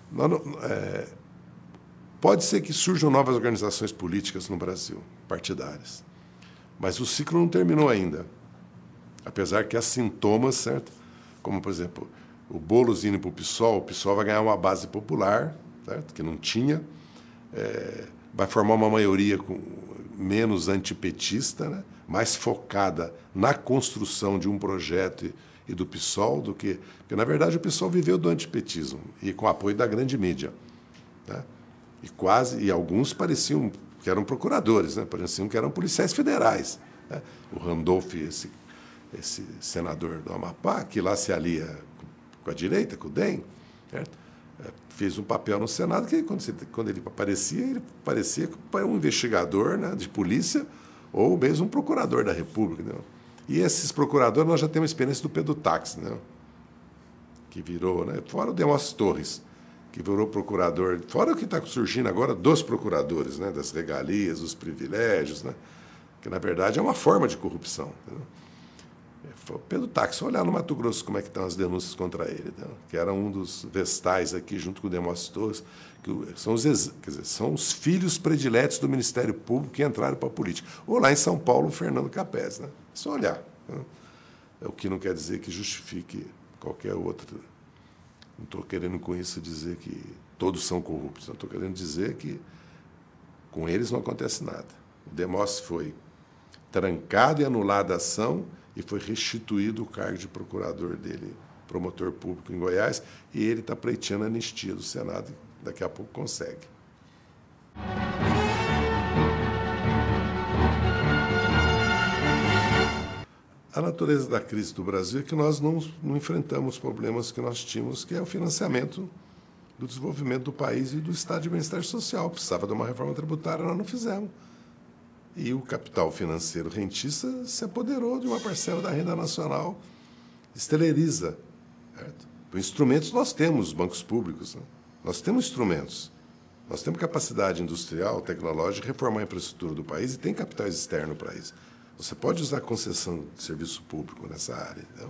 pode ser que surjam novas organizações políticas no Brasil, partidárias. Mas o ciclo não terminou ainda. Apesar que há sintomas, certo? Como, por exemplo, o Boulos indo para o PSOL vai ganhar uma base popular, certo? Que não tinha, vai formar uma maioria menos antipetista, né? Mais focada na construção de um projeto e do PSOL do que... Porque, na verdade, o PSOL viveu do antipetismo e com apoio da grande mídia. Né? E alguns pareciam que eram procuradores, né? Pareciam que eram policiais federais. Né? O Randolph, esse senador do Amapá, que lá se alia com a direita, com o DEM, certo? Fez um papel no Senado que, quando ele parecia um investigador, né, de polícia ou mesmo um procurador da República. Né? E esses procuradores, nós já temos experiência do Pedro Táxi, né, que virou, né, fora o Demóstenes Torres, que virou procurador, fora o que está surgindo agora dos procuradores, né, das regalias, dos privilégios, né, que, na verdade, é uma forma de corrupção. Né? Pedro Táxi, olhar no Mato Grosso como é que estão as denúncias contra ele, né? Que era um dos vestais aqui, junto com o Demóstenes Torres, que são os filhos prediletos do Ministério Público que entraram para a política. Ou lá em São Paulo, o Fernando Capés. Né? É só olhar. Né? É o que não quer dizer que justifique qualquer outro. Não estou querendo com isso dizer que todos são corruptos. Estou querendo dizer que com eles não acontece nada. O Demóstenes foi trancado e anulado a ação e foi restituído o cargo de procurador dele, promotor público em Goiás, e ele está pleiteando a anistia do Senado e daqui a pouco consegue. A natureza da crise do Brasil é que nós não enfrentamos problemas que nós tínhamos, que é o financiamento do desenvolvimento do país e do Estado de bem-estar social. Precisava de uma reforma tributária, nós não fizemos. E o capital financeiro rentista se apoderou de uma parcela da renda nacional, esteleriza. Certo? Instrumentos nós temos, os bancos públicos. Né? Nós temos instrumentos. Nós temos capacidade industrial, tecnológica, de reformar a infraestrutura do país e tem capitais externos para isso. Você pode usar concessão de serviço público nessa área. Então,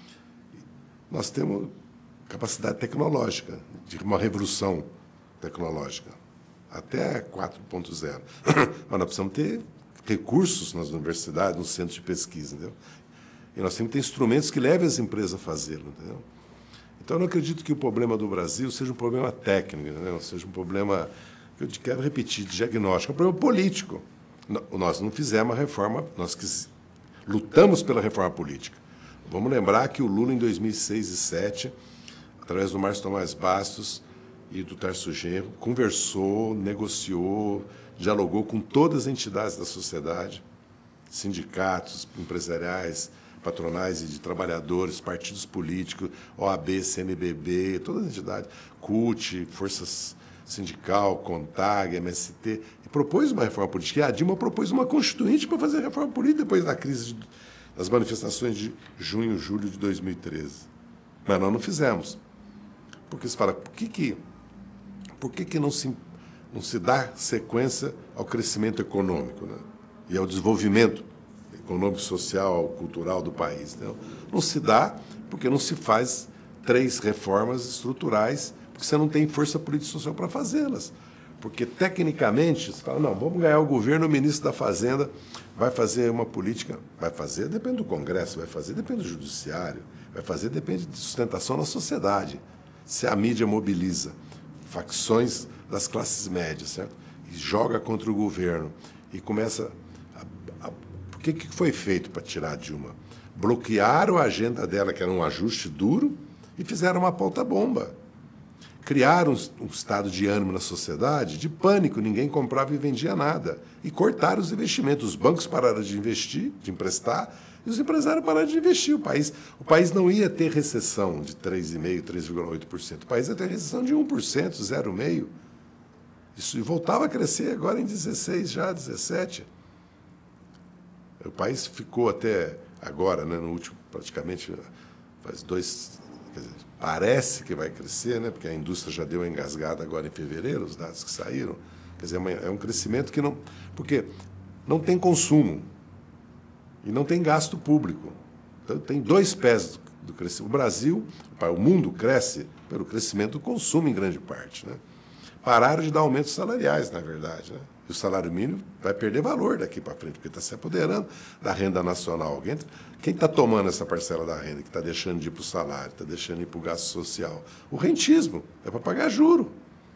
nós temos capacidade tecnológica, de uma revolução tecnológica. Até 4.0. Mas nós precisamos ter recursos nas universidades, nos centros de pesquisa. Entendeu? E nós temos que ter instrumentos que levem as empresas a fazê-lo. Entendeu? Então, eu não acredito que o problema do Brasil seja um problema técnico, entendeu? Seja um problema, que eu quero repetir, de diagnóstico, é um problema político. Nós não fizemos a reforma, lutamos pela reforma política. Vamos lembrar que o Lula, em 2006 e 2007, através do Márcio Tomás Bastos e do Tarso Genro, conversou, negociou, dialogou com todas as entidades da sociedade, sindicatos, empresariais, patronais e de trabalhadores, partidos políticos, OAB, CNBB, todas as entidades, CUT, Forças Sindical, CONTAG, MST, e propôs uma reforma política. E a Dilma propôs uma constituinte para fazer a reforma política depois da crise das manifestações de junho, julho de 2013. Mas nós não fizemos. Porque você fala, por que não se dá sequência ao crescimento econômico, né? E ao desenvolvimento econômico, social, cultural do país? Né? Não se dá porque não se faz 3 reformas estruturais, porque você não tem força política e social para fazê-las. Porque, tecnicamente, você fala, não, vamos ganhar o governo, o ministro da Fazenda vai fazer uma política. Vai fazer, depende do Congresso, vai fazer, depende do Judiciário, vai fazer, depende de sustentação na sociedade. Se a mídia mobiliza facções das classes médias, certo? E joga contra o governo e começa Por que foi feito para tirar a Dilma? Bloquearam a agenda dela, que era um ajuste duro, e fizeram uma pauta-bomba. Criaram um estado de ânimo na sociedade, de pânico, ninguém comprava e vendia nada. E cortaram os investimentos. Os bancos pararam de investir, de emprestar, e os empresários pararam de investir. O país não ia ter recessão de 3,5%, 3,8%. O país ia ter recessão de 1%, 0,5%. Isso, e voltava a crescer agora em 16, já 17. O país ficou até agora, né, no último, praticamente, faz 2... Quer dizer, parece que vai crescer, né, porque a indústria já deu uma engasgada agora em fevereiro, os dados que saíram. Quer dizer, é um crescimento que não... Porque não tem consumo e não tem gasto público. Então, tem 2 pés do crescimento. O Brasil, o mundo cresce pelo crescimento do consumo em grande parte. Né? Pararam de dar aumentos salariais, na verdade. Né? E o salário mínimo vai perder valor daqui para frente, porque está se apoderando da renda nacional. Quem está tomando essa parcela da renda, que está deixando de ir para o salário, está deixando de ir para o gasto social? O rentismo. É para pagar juro.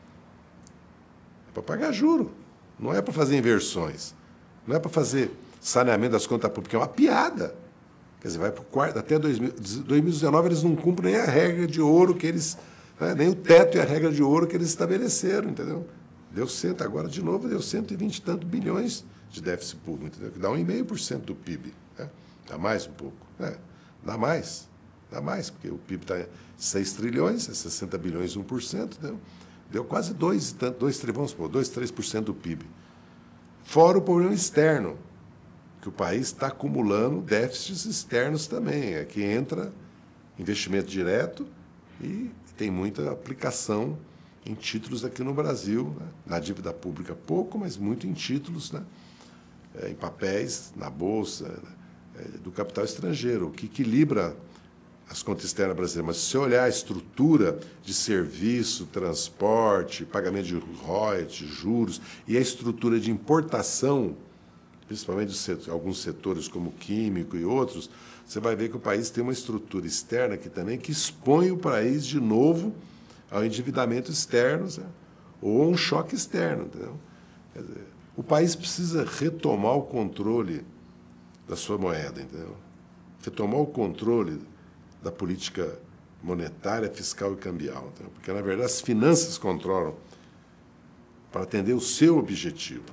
É para pagar juro. Não é para fazer inversões. Não é para fazer saneamento das contas públicas. É uma piada. Quer dizer, vai para o quarto, até 2019 eles não cumprem nem a regra de ouro que eles, né, nem o teto e a regra de ouro que eles estabeleceram, entendeu? Agora de novo deu 120 e tantos bilhões de déficit público, entendeu? Que dá 1,5% do PIB, né? Dá mais um pouco, né? Dá mais, porque o PIB está 6 trilhões, é 60 bilhões, 1%, entendeu? Deu quase 2 3% do PIB. Fora o problema externo, que o país está acumulando déficits externos também. Aqui entra investimento direto e tem muita aplicação em títulos aqui no Brasil, né? Na dívida pública pouco, mas muito em títulos, né? Em papéis, na Bolsa, do capital estrangeiro, o que equilibra as contas externas brasileiras. Mas se você olhar a estrutura de serviço, transporte, pagamento de royalties, juros, e a estrutura de importação, principalmente de alguns setores como químico e outros, você vai ver que o país tem uma estrutura externa aqui também que expõe o país de novo ao endividamento externo, né? Ou a um choque externo. Entendeu? Quer dizer, o país precisa retomar o controle da sua moeda, entendeu? Retomar o controle da política monetária, fiscal e cambial. Entendeu? Porque, na verdade, as finanças controlam para atender o seu objetivo.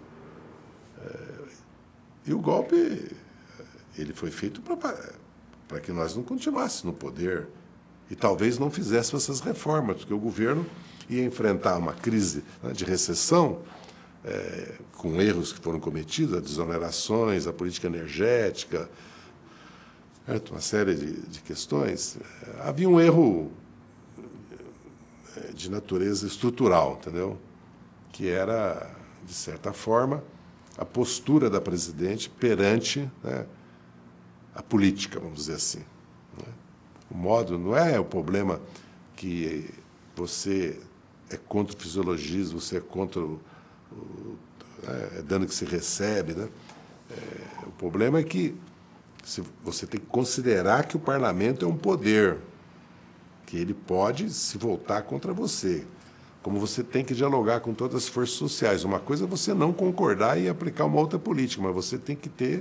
E o golpe ele foi feito para que nós não continuássemos no poder e talvez não fizéssemos essas reformas, porque o governo ia enfrentar uma crise, né, de recessão, com erros que foram cometidos, as desonerações, a política energética, uma série de questões. Havia um erro de natureza estrutural, entendeu? Que era, de certa forma, a postura da presidente perante, né, a política, vamos dizer assim. Né? O modo não é o problema que você é contra o fisiologismo, você é contra o dano que se recebe. Né? O problema é que você tem que considerar que o parlamento é um poder, que ele pode se voltar contra você. Como você tem que dialogar com todas as forças sociais. Uma coisa é você não concordar e aplicar uma outra política, mas você tem que ter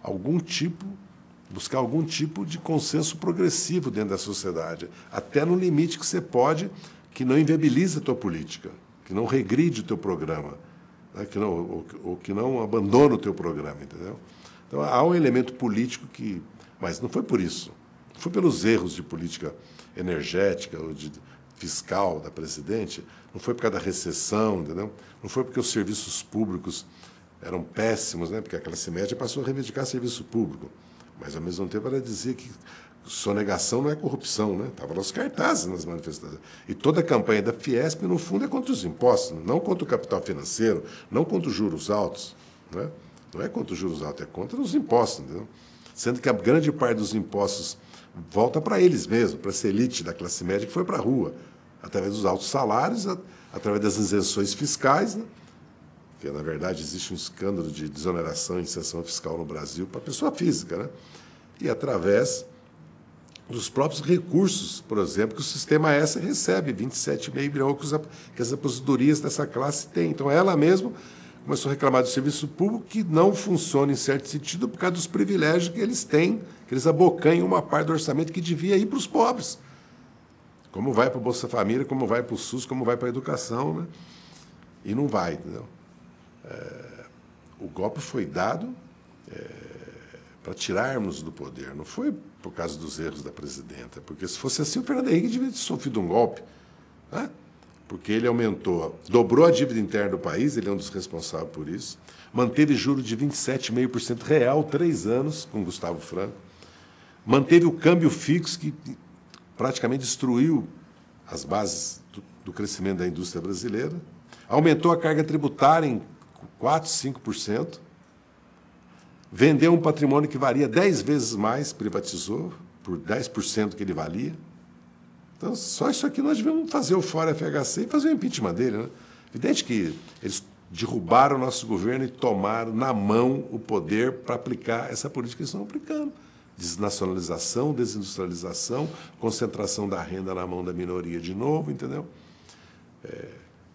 buscar algum tipo de consenso progressivo dentro da sociedade, até no limite que você pode, que não inviabilize a tua política, que não regride o teu programa, né? que não abandone o teu programa, entendeu? Então, há um elemento político que... Mas não foi por isso. Não foi pelos erros de política energética ou de fiscal da presidente, não foi por causa da recessão, entendeu? Não foi porque os serviços públicos eram péssimos, né? Porque a classe média passou a reivindicar serviço público. Mas, ao mesmo tempo, ela dizia que sonegação não é corrupção, né? Estava nos cartazes nas manifestações. E toda a campanha da Fiesp, no fundo, é contra os impostos, não contra o capital financeiro, não contra os juros altos, né? Não é contra os juros altos, é contra os impostos, entendeu? Sendo que a grande parte dos impostos volta para eles mesmos, para essa elite da classe média que foi para a rua, através dos altos salários, através das isenções fiscais, né? Porque, na verdade, existe um escândalo de desoneração e isenção fiscal no Brasil para a pessoa física, né? E através dos próprios recursos, por exemplo, que o Sistema S recebe, 27,5 bilhões que as aposentadorias dessa classe têm. Então, ela mesma começou a reclamar do serviço público que não funciona em certo sentido por causa dos privilégios que eles têm, que eles abocanham uma parte do orçamento que devia ir para os pobres. Como vai para o Bolsa Família, como vai para o SUS, como vai para a educação, né? E não vai, entendeu? O golpe foi dado para tirarmos do poder, não foi por causa dos erros da presidenta, porque se fosse assim, o Fernando Henrique devia ter sofrido um golpe, né? Porque ele dobrou a dívida interna do país, ele é um dos responsáveis por isso, manteve juros de 27,5% real, 3 anos, com Gustavo Franco, manteve o câmbio fixo, que praticamente destruiu as bases do crescimento da indústria brasileira, aumentou a carga tributária em 4%, 5%, vendeu um patrimônio que valia 10 vezes mais, privatizou, por 10% que ele valia. Então, só isso aqui nós devemos fazer o fora FHC e fazer o impeachment dele, né? Evidente que eles derrubaram o nosso governo e tomaram na mão o poder para aplicar essa política que eles estão aplicando. Desnacionalização, desindustrialização, concentração da renda na mão da minoria de novo, entendeu?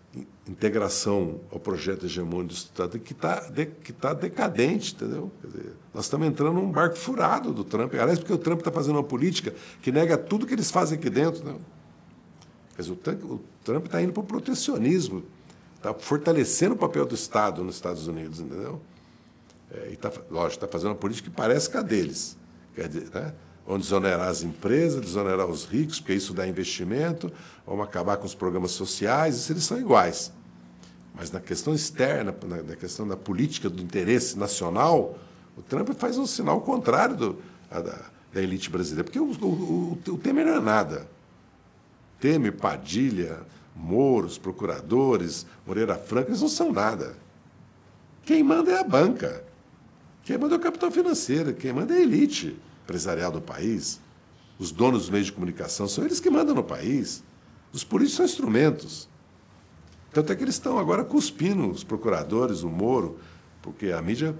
integração ao projeto hegemônico do Estado que tá decadente, entendeu? Quer dizer, nós estamos entrando num barco furado do Trump. Aliás, porque o Trump está fazendo uma política que nega tudo que eles fazem aqui dentro. Né? Quer dizer, o Trump está indo para o protecionismo, está fortalecendo o papel do Estado nos Estados Unidos, entendeu? E lógico, está fazendo uma política que parece com a deles. Quer dizer, né? Vão desonerar as empresas, desonerar os ricos, porque isso dá investimento, vão acabar com os programas sociais, isso eles são iguais. Mas na questão externa, na questão da política do interesse nacional, o Trump faz um sinal contrário da elite brasileira, porque o Temer não é nada. Temer, Padilha, Moro, os procuradores, Moreira Franco, eles não são nada. Quem manda é a banca. Quem manda é o capital financeiro, quem manda é a elite empresarial do país. Os donos dos meios de comunicação são eles que mandam no país. Os políticos são instrumentos. Tanto é que eles estão agora cuspindo os procuradores, o Moro, porque a mídia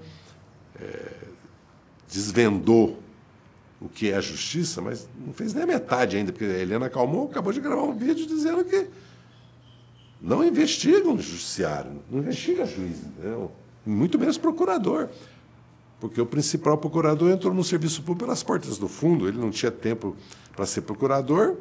desvendou o que é a justiça, mas não fez nem a metade ainda, porque a Helena Calmon acabou de gravar um vídeo dizendo que não investigam o judiciário, não investiga juiz, entendeu? Muito menos procurador. Porque o principal procurador entrou no serviço público pelas portas do fundo, ele não tinha tempo para ser procurador,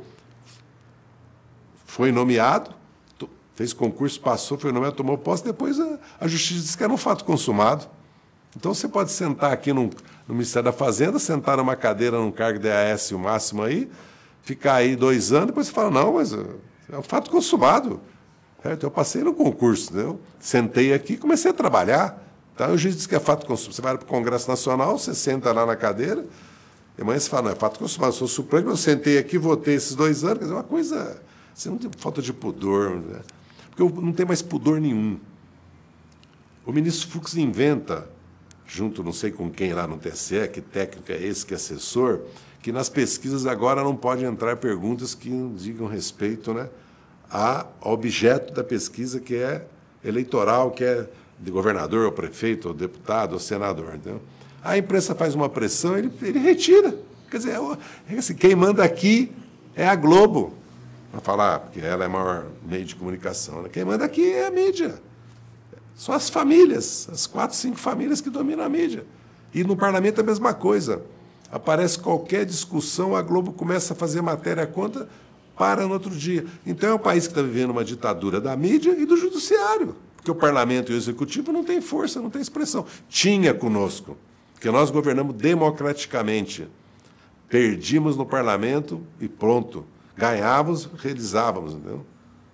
foi nomeado, fez concurso, passou, foi nomeado, tomou posse, depois a Justiça disse que era um fato consumado. Então você pode sentar aqui no Ministério da Fazenda, sentar numa cadeira num cargo de AS o máximo aí, ficar aí 2 anos, depois você fala, não, mas é um fato consumado. Eu passei no concurso, entendeu? Sentei aqui e comecei a trabalhar. Então, o juiz diz que é fato consumado. Você vai para o Congresso Nacional, você senta lá na cadeira, e amanhã você fala, não, é fato consumado, eu sou Supremo, eu sentei aqui, votei esses 2 anos, quer dizer, uma coisa... Você não tem falta de pudor, né? Porque não tem mais pudor nenhum. O ministro Fux inventa, junto não sei com quem lá no TSE, que técnico é esse, que é assessor, que nas pesquisas agora não pode entrar perguntas que digam respeito, né, ao objeto da pesquisa, que é eleitoral, que é de governador, ou prefeito, ou deputado, ou senador. Entendeu? A imprensa faz uma pressão, ele retira. Quer dizer, assim, quem manda aqui é a Globo. Para falar, porque ela é o maior meio de comunicação. Né? Quem manda aqui é a mídia. São as famílias, as 4, 5 famílias que dominam a mídia. E no parlamento é a mesma coisa. Aparece qualquer discussão, a Globo começa a fazer matéria contra, para no outro dia. Então é um país que está vivendo uma ditadura da mídia e do judiciário. Porque o parlamento e o executivo não têm força, não têm expressão. Tinha conosco, porque nós governamos democraticamente. Perdimos no parlamento e pronto. Ganhávamos, realizávamos. Entendeu?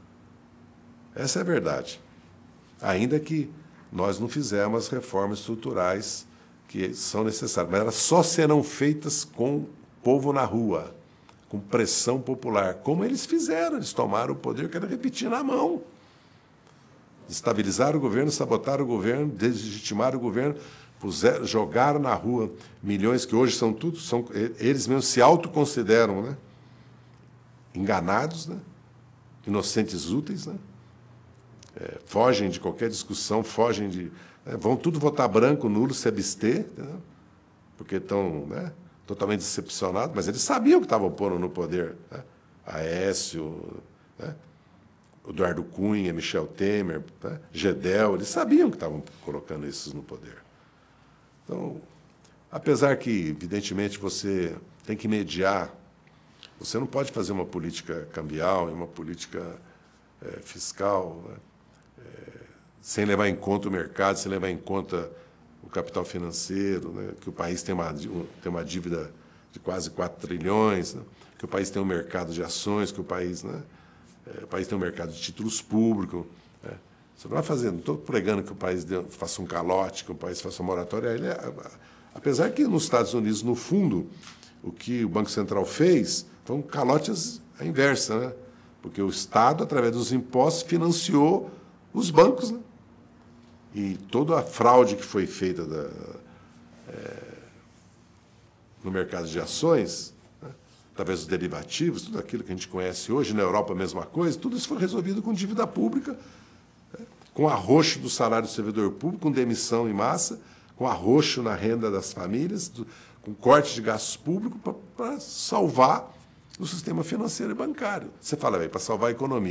Essa é a verdade. Ainda que nós não fizemos as reformas estruturais que são necessárias. Mas elas só serão feitas com o povo na rua, com pressão popular. Como eles fizeram, eles tomaram o poder, eu quero repetir, na mão. Estabilizaram o governo, sabotaram o governo, deslegitimaram o governo, jogaram na rua milhões que hoje são tudo, eles mesmos se autoconsideram, né, enganados, né, inocentes úteis, né, fogem de qualquer discussão, fogem de... vão tudo votar branco, nulo, se abster, entendeu? Porque estão, né, totalmente decepcionados, mas eles sabiam que estavam pondo no poder, né, Aécio, né, Eduardo Cunha, Michel Temer, né, Gedel, eles sabiam que estavam colocando esses no poder. Então, apesar que, evidentemente, você tem que mediar, você não pode fazer uma política cambial e uma política fiscal, né, sem levar em conta o mercado, sem levar em conta o capital financeiro, né, que o país tem uma dívida de quase 4 trilhões, né, que o país tem um mercado de ações, que o país, né, o país tem um mercado de títulos públicos. Né. Você não vai fazer, não estou pregando que o país faça um calote, que o país faça uma moratória. Apesar que nos Estados Unidos, no fundo, o que o Banco Central fez foram calotes à inversa, né? Porque o Estado, através dos impostos, financiou os bancos. Né? E toda a fraude que foi feita no mercado de ações, né? Através dos derivativos, tudo aquilo que a gente conhece hoje, na Europa a mesma coisa, tudo isso foi resolvido com dívida pública, né? Com arroxo do salário do servidor público, com demissão em massa, com arroxo na renda das famílias, com corte de gastos públicos para salvar o sistema financeiro e bancário. Você fala, para salvar a economia.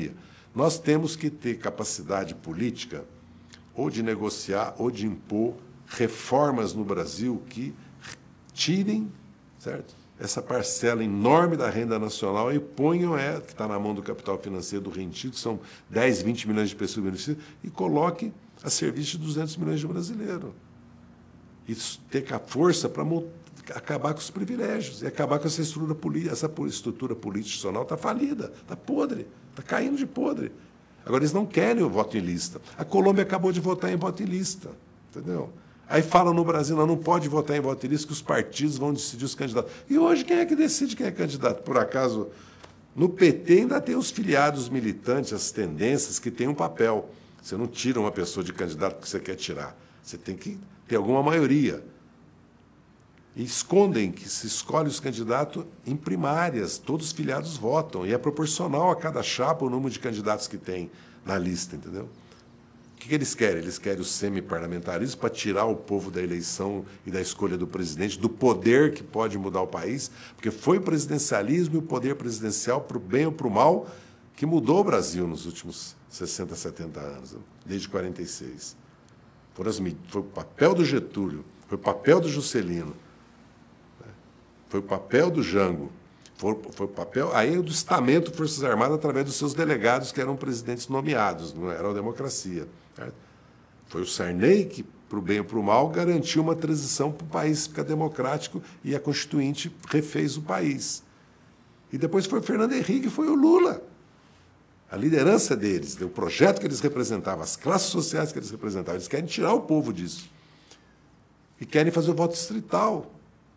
Nós temos que ter capacidade política ou de negociar ou de impor reformas no Brasil que tirem, certo, essa parcela enorme da renda nacional e ponham, que está na mão do capital financeiro do rentido, que são 10, 20 milhões de pessoas beneficiadas, e coloque a serviço de 200 milhões de brasileiros. E ter a força para acabar com os privilégios e acabar com essa estrutura política. Essa estrutura política-institucional está falida, está podre, está caindo de podre. Agora, eles não querem o voto em lista. A Colômbia acabou de votar em voto em lista, entendeu? Aí falam no Brasil, não pode votar em voto em lista, que os partidos vão decidir os candidatos. E hoje, quem é que decide quem é candidato? Por acaso, no PT ainda tem os filiados militantes, as tendências, que têm um papel. Você não tira uma pessoa de candidato porque você quer tirar. Você tem que ter alguma maioria. E escondem que se escolhe os candidatos em primárias, todos os filiados votam, e é proporcional a cada chapa o número de candidatos que tem na lista, entendeu? O que eles querem? Eles querem o semi-parlamentarismo para tirar o povo da eleição e da escolha do presidente, do poder que pode mudar o país, porque foi o presidencialismo e o poder presidencial, para o bem ou para o mal, que mudou o Brasil nos últimos 60, 70 anos, desde 46. Foi o papel do Getúlio, foi o papel do Juscelino, foi o papel do Jango, foi o papel aí do estamento Forças Armadas através dos seus delegados, que eram presidentes nomeados, não era a democracia. Certo? Foi o Sarney que, para o bem ou para o mal, garantiu uma transição para o país ficar democrático e a Constituinte refez o país. E depois foi o Fernando Henrique e foi o Lula. A liderança deles, o projeto que eles representavam, as classes sociais que eles representavam, eles querem tirar o povo disso. E querem fazer o voto distrital.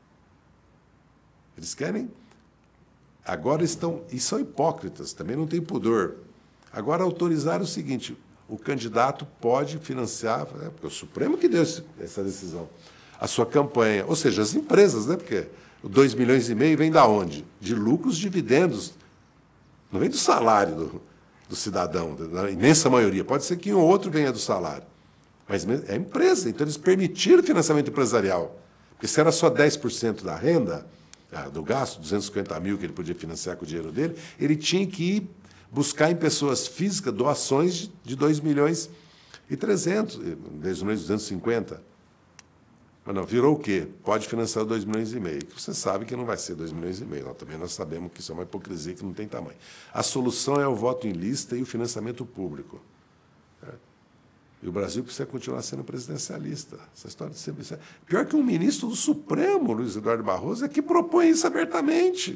Eles querem... Agora estão... E são hipócritas, também não têm pudor. Agora autorizaram o seguinte, o candidato pode financiar, porque é o Supremo que deu essa decisão, a sua campanha. Ou seja, as empresas, né? Porque o 2,5 milhões vem da onde? De lucros, dividendos. Não vem do salário do cidadão, na imensa maioria. Pode ser que um ou outro venha do salário. Mas é empresa, então eles permitiram o financiamento empresarial. Porque se era só 10% da renda, do gasto, 250 mil que ele podia financiar com o dinheiro dele, ele tinha que ir buscar em pessoas físicas doações de 2 milhões e 300, 2 milhões e 250. Mas não, virou o quê? Pode financiar 2,5 milhões. Você sabe que não vai ser 2,5 milhões. Nós sabemos que isso é uma hipocrisia que não tem tamanho. A solução é o voto em lista e o financiamento público. E o Brasil precisa continuar sendo presidencialista. Essa história de ser... Pior que um ministro do Supremo, Luiz Eduardo Barroso, é que propõe isso abertamente.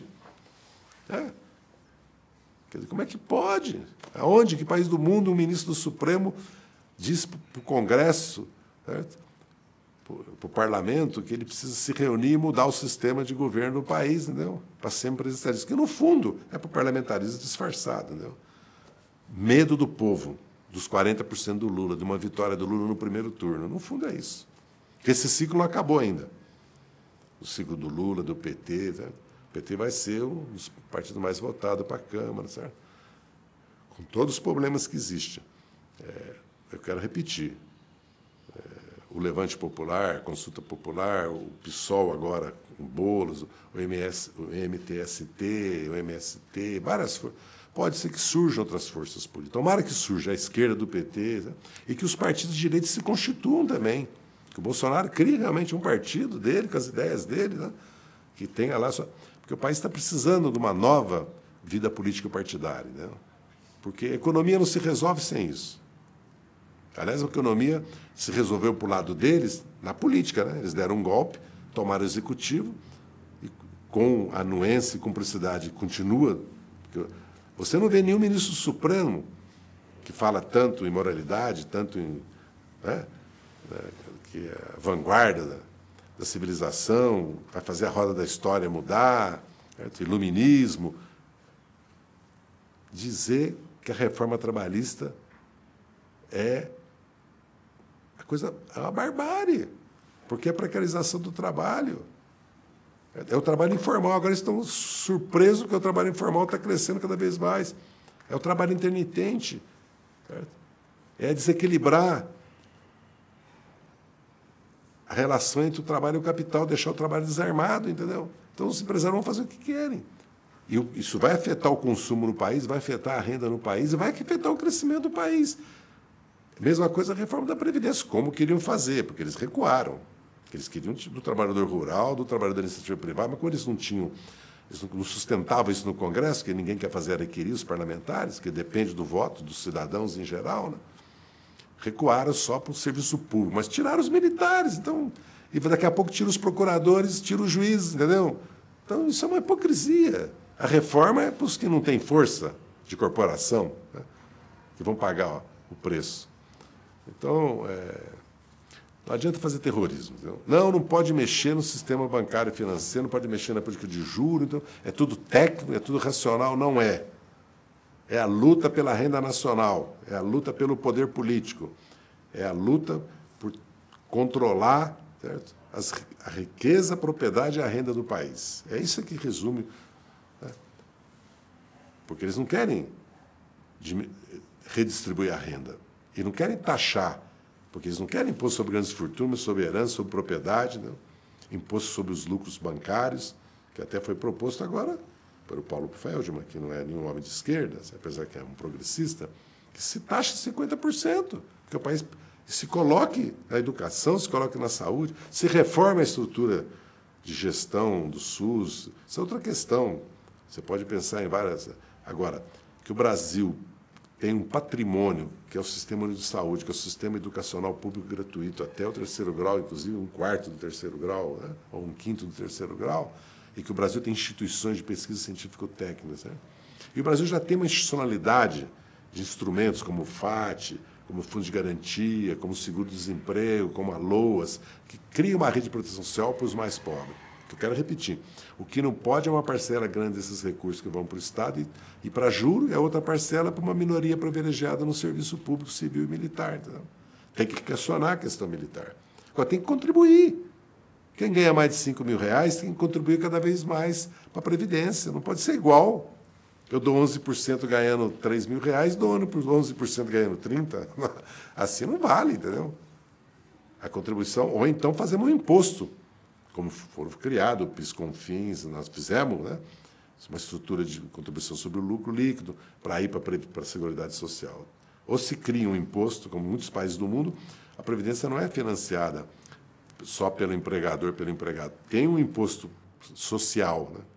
Quer dizer, como é que pode? Aonde, que país do mundo, um ministro do Supremo diz para o Congresso, certo? Para o parlamento, que ele precisa se reunir e mudar o sistema de governo do país, entendeu? Para ser presidencialista. Que, no fundo, é para o parlamentarismo disfarçado. Entendeu? Medo do povo. Dos 40% do Lula, de uma vitória do Lula no primeiro turno. No fundo é isso. Esse ciclo não acabou ainda. O ciclo do Lula, do PT. Certo? O PT vai ser um dos partidos mais votados para a Câmara, certo? Com todos os problemas que existem. Eu quero repetir. O Levante Popular, a Consulta Popular, o PSOL agora, com Boulos, o MTST, o MST, várias forças. Pode ser que surjam outras forças políticas. Tomara que surja a esquerda do PT, né? E que os partidos de direita se constituam também. Que o Bolsonaro crie realmente um partido dele, com as ideias dele, né? Que tenha lá... Porque o país está precisando de uma nova vida política partidária. Né? Porque a economia não se resolve sem isso. Aliás, a economia se resolveu para o lado deles na política. Né? Eles deram um golpe, tomaram o executivo, e com anuência e cumplicidade continua... Você não vê nenhum ministro do Supremo que fala tanto em moralidade, tanto em... que é a vanguarda da civilização, vai fazer a roda da história mudar, certo? Iluminismo. Dizer que a reforma trabalhista é uma barbárie, porque é a precarização do trabalho. É o trabalho informal. Agora estão surpresos porque o trabalho informal está crescendo cada vez mais. É o trabalho intermitente. Certo? É desequilibrar a relação entre o trabalho e o capital, deixar o trabalho desarmado, entendeu? Então os empresários vão fazer o que querem. E isso vai afetar o consumo no país, vai afetar a renda no país e vai afetar o crescimento do país. Mesma coisa a reforma da Previdência, como queriam fazer, porque eles recuaram. Eles queriam do trabalhador rural, do trabalhador da iniciativa privada, mas quando eles não sustentavam isso no Congresso, que ninguém quer fazer requerir os parlamentares, que depende do voto dos cidadãos em geral, né? Recuaram só para o serviço público, mas tiraram os militares, então, e daqui a pouco tira os procuradores, tira os juízes, entendeu? Então, isso é uma hipocrisia. A reforma é para os que não têm força de corporação, né, que vão pagar o preço. Então, não adianta fazer terrorismo. Entendeu? Não pode mexer no sistema bancário e financeiro, não pode mexer na política de juros, então, é tudo técnico, é tudo racional. Não é. É a luta pela renda nacional, é a luta pelo poder político, é a luta por controlar, certo, a riqueza, a propriedade e a renda do país. É isso que resume. Né? Porque eles não querem redistribuir a renda. E não querem taxar, porque eles não querem imposto sobre grandes fortunas, sobre herança, sobre propriedade, né? Imposto sobre os lucros bancários, que até foi proposto agora pelo Paulo Feldman, que não é nenhum homem de esquerda, apesar que é um progressista, que se taxe 50%, que o país se coloque na educação, se coloque na saúde, se reforme a estrutura de gestão do SUS. Isso é outra questão. Você pode pensar em várias. Agora, que o Brasil tem um patrimônio, que é o sistema de saúde, que é o sistema educacional público gratuito, até o terceiro grau, inclusive 1/4 do terceiro grau, né? Ou 1/5 do terceiro grau, e que o Brasil tem instituições de pesquisa científico-técnicas. Né? E o Brasil já tem uma institucionalidade de instrumentos como o FAT, como o Fundo de Garantia, como o Seguro-Desemprego, como a LOAS, que cria uma rede de proteção social para os mais pobres. Eu quero repetir, o que não pode é uma parcela grande desses recursos que vão para o Estado e para juro, é outra parcela para uma minoria privilegiada no serviço público, civil e militar. Entendeu? Tem que questionar a questão militar. Agora, tem que contribuir. Quem ganha mais de R$5.000 tem que contribuir cada vez mais para a Previdência. Não pode ser igual. Eu dou 11% ganhando R$3.000, dou 11% ganhando 30%. Assim não vale, entendeu? A contribuição, ou então fazemos um imposto, como foram criado o PIS/COFINS, nós fizemos, né? Uma estrutura de contribuição sobre o lucro líquido para ir para a Seguridade Social. Ou se cria um imposto, como muitos países do mundo, a Previdência não é financiada só pelo empregador, pelo empregado. Tem um imposto social, né?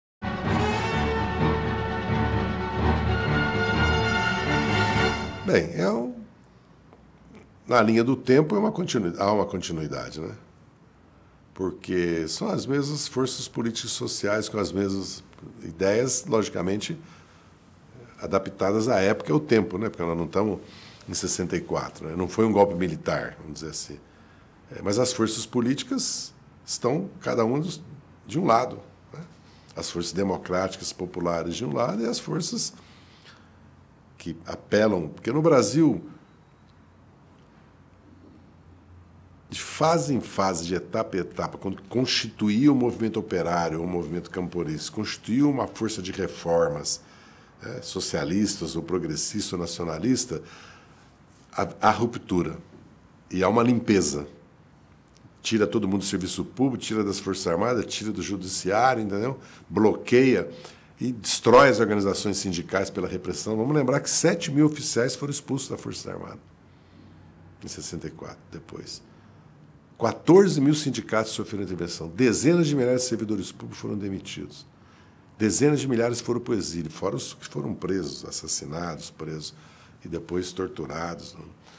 Bem, na linha do tempo há uma continuidade, né? Porque são as mesmas forças políticas e sociais com as mesmas ideias, logicamente, adaptadas à época e ao tempo, né? Porque nós não estamos em 64, né? Não foi um golpe militar, vamos dizer assim. Mas as forças políticas estão, cada uma de um lado. Né? As forças democráticas, populares de um lado e as forças que apelam... Porque no Brasil, de fase em fase, de etapa em etapa, quando constituía o movimento operário, o movimento camponês, constituía uma força de reformas, né, socialistas ou progressista ou nacionalista, há ruptura e há uma limpeza. Tira todo mundo do serviço público, tira das Forças Armadas, tira do Judiciário, entendeu? Bloqueia e destrói as organizações sindicais pela repressão. Vamos lembrar que 7.000 oficiais foram expulsos da Força Armada em 64, depois. 14.000 sindicatos sofreram intervenção. Dezenas de milhares de servidores públicos foram demitidos. Dezenas de milhares foram para o exílio, fora os que foram presos, assassinados, presos e depois torturados.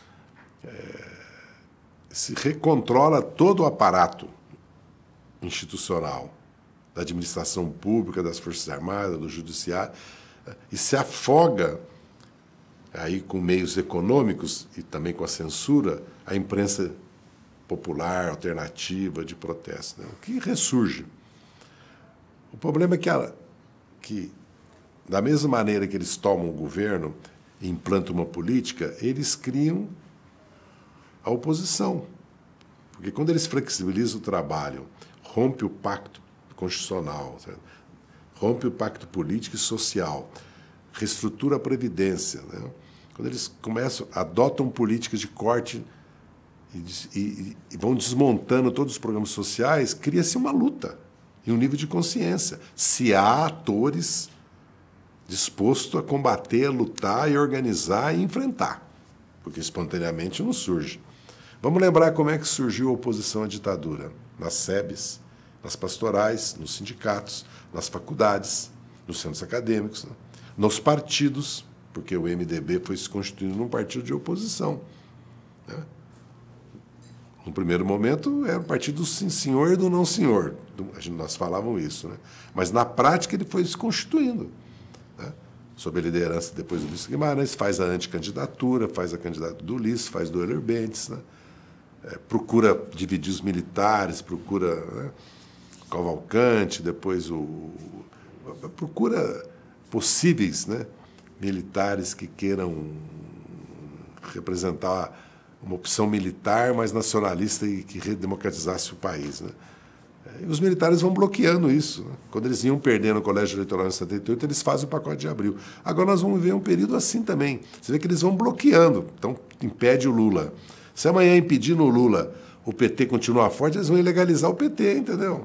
Se recontrola todo o aparato institucional da administração pública, das Forças Armadas, do Judiciário, e se afoga, aí com meios econômicos e também com a censura, a imprensa popular, alternativa, de protesto, né? O que ressurge. O problema é que, da mesma maneira que eles tomam o governo e implantam uma política, eles criam a oposição. Porque quando eles flexibilizam o trabalho, rompe o pacto constitucional, certo? Rompe o pacto político e social, reestrutura a Previdência, né? Quando eles adotam políticas de corte e vão desmontando todos os programas sociais, cria-se uma luta. e um nível de consciência. Se há atores dispostos a combater, a lutar e organizar e enfrentar, porque espontaneamente não surge. Vamos lembrar como é que surgiu a oposição à ditadura. Nas SEBs, nas pastorais, nos sindicatos, nas faculdades, nos centros acadêmicos, né? Nos partidos, porque o MDB foi se constituindo num partido de oposição. Né? No primeiro momento, era o partido do sim senhor e do não senhor. Nós falávamos isso. Né? Mas, na prática, ele foi se constituindo. Né? Sob a liderança, depois do Ulisses Guimarães, faz a anticandidatura, faz a candidatura do Ulisses, faz do Euler Bentes, né? Procura dividir os militares, procura, né, Cavalcante, depois procura possíveis, né, militares que queiram representar uma opção militar, mas nacionalista e que redemocratizasse o país. Né? E os militares vão bloqueando isso. Né? Quando eles iam perdendo o colégio eleitoral em 78, eles fazem o pacote de abril. Agora nós vamos ver um período assim também. Você vê que eles vão bloqueando. Então, impede o Lula. Se amanhã impedir no Lula o PT continuar forte, eles vão ilegalizar o PT, entendeu?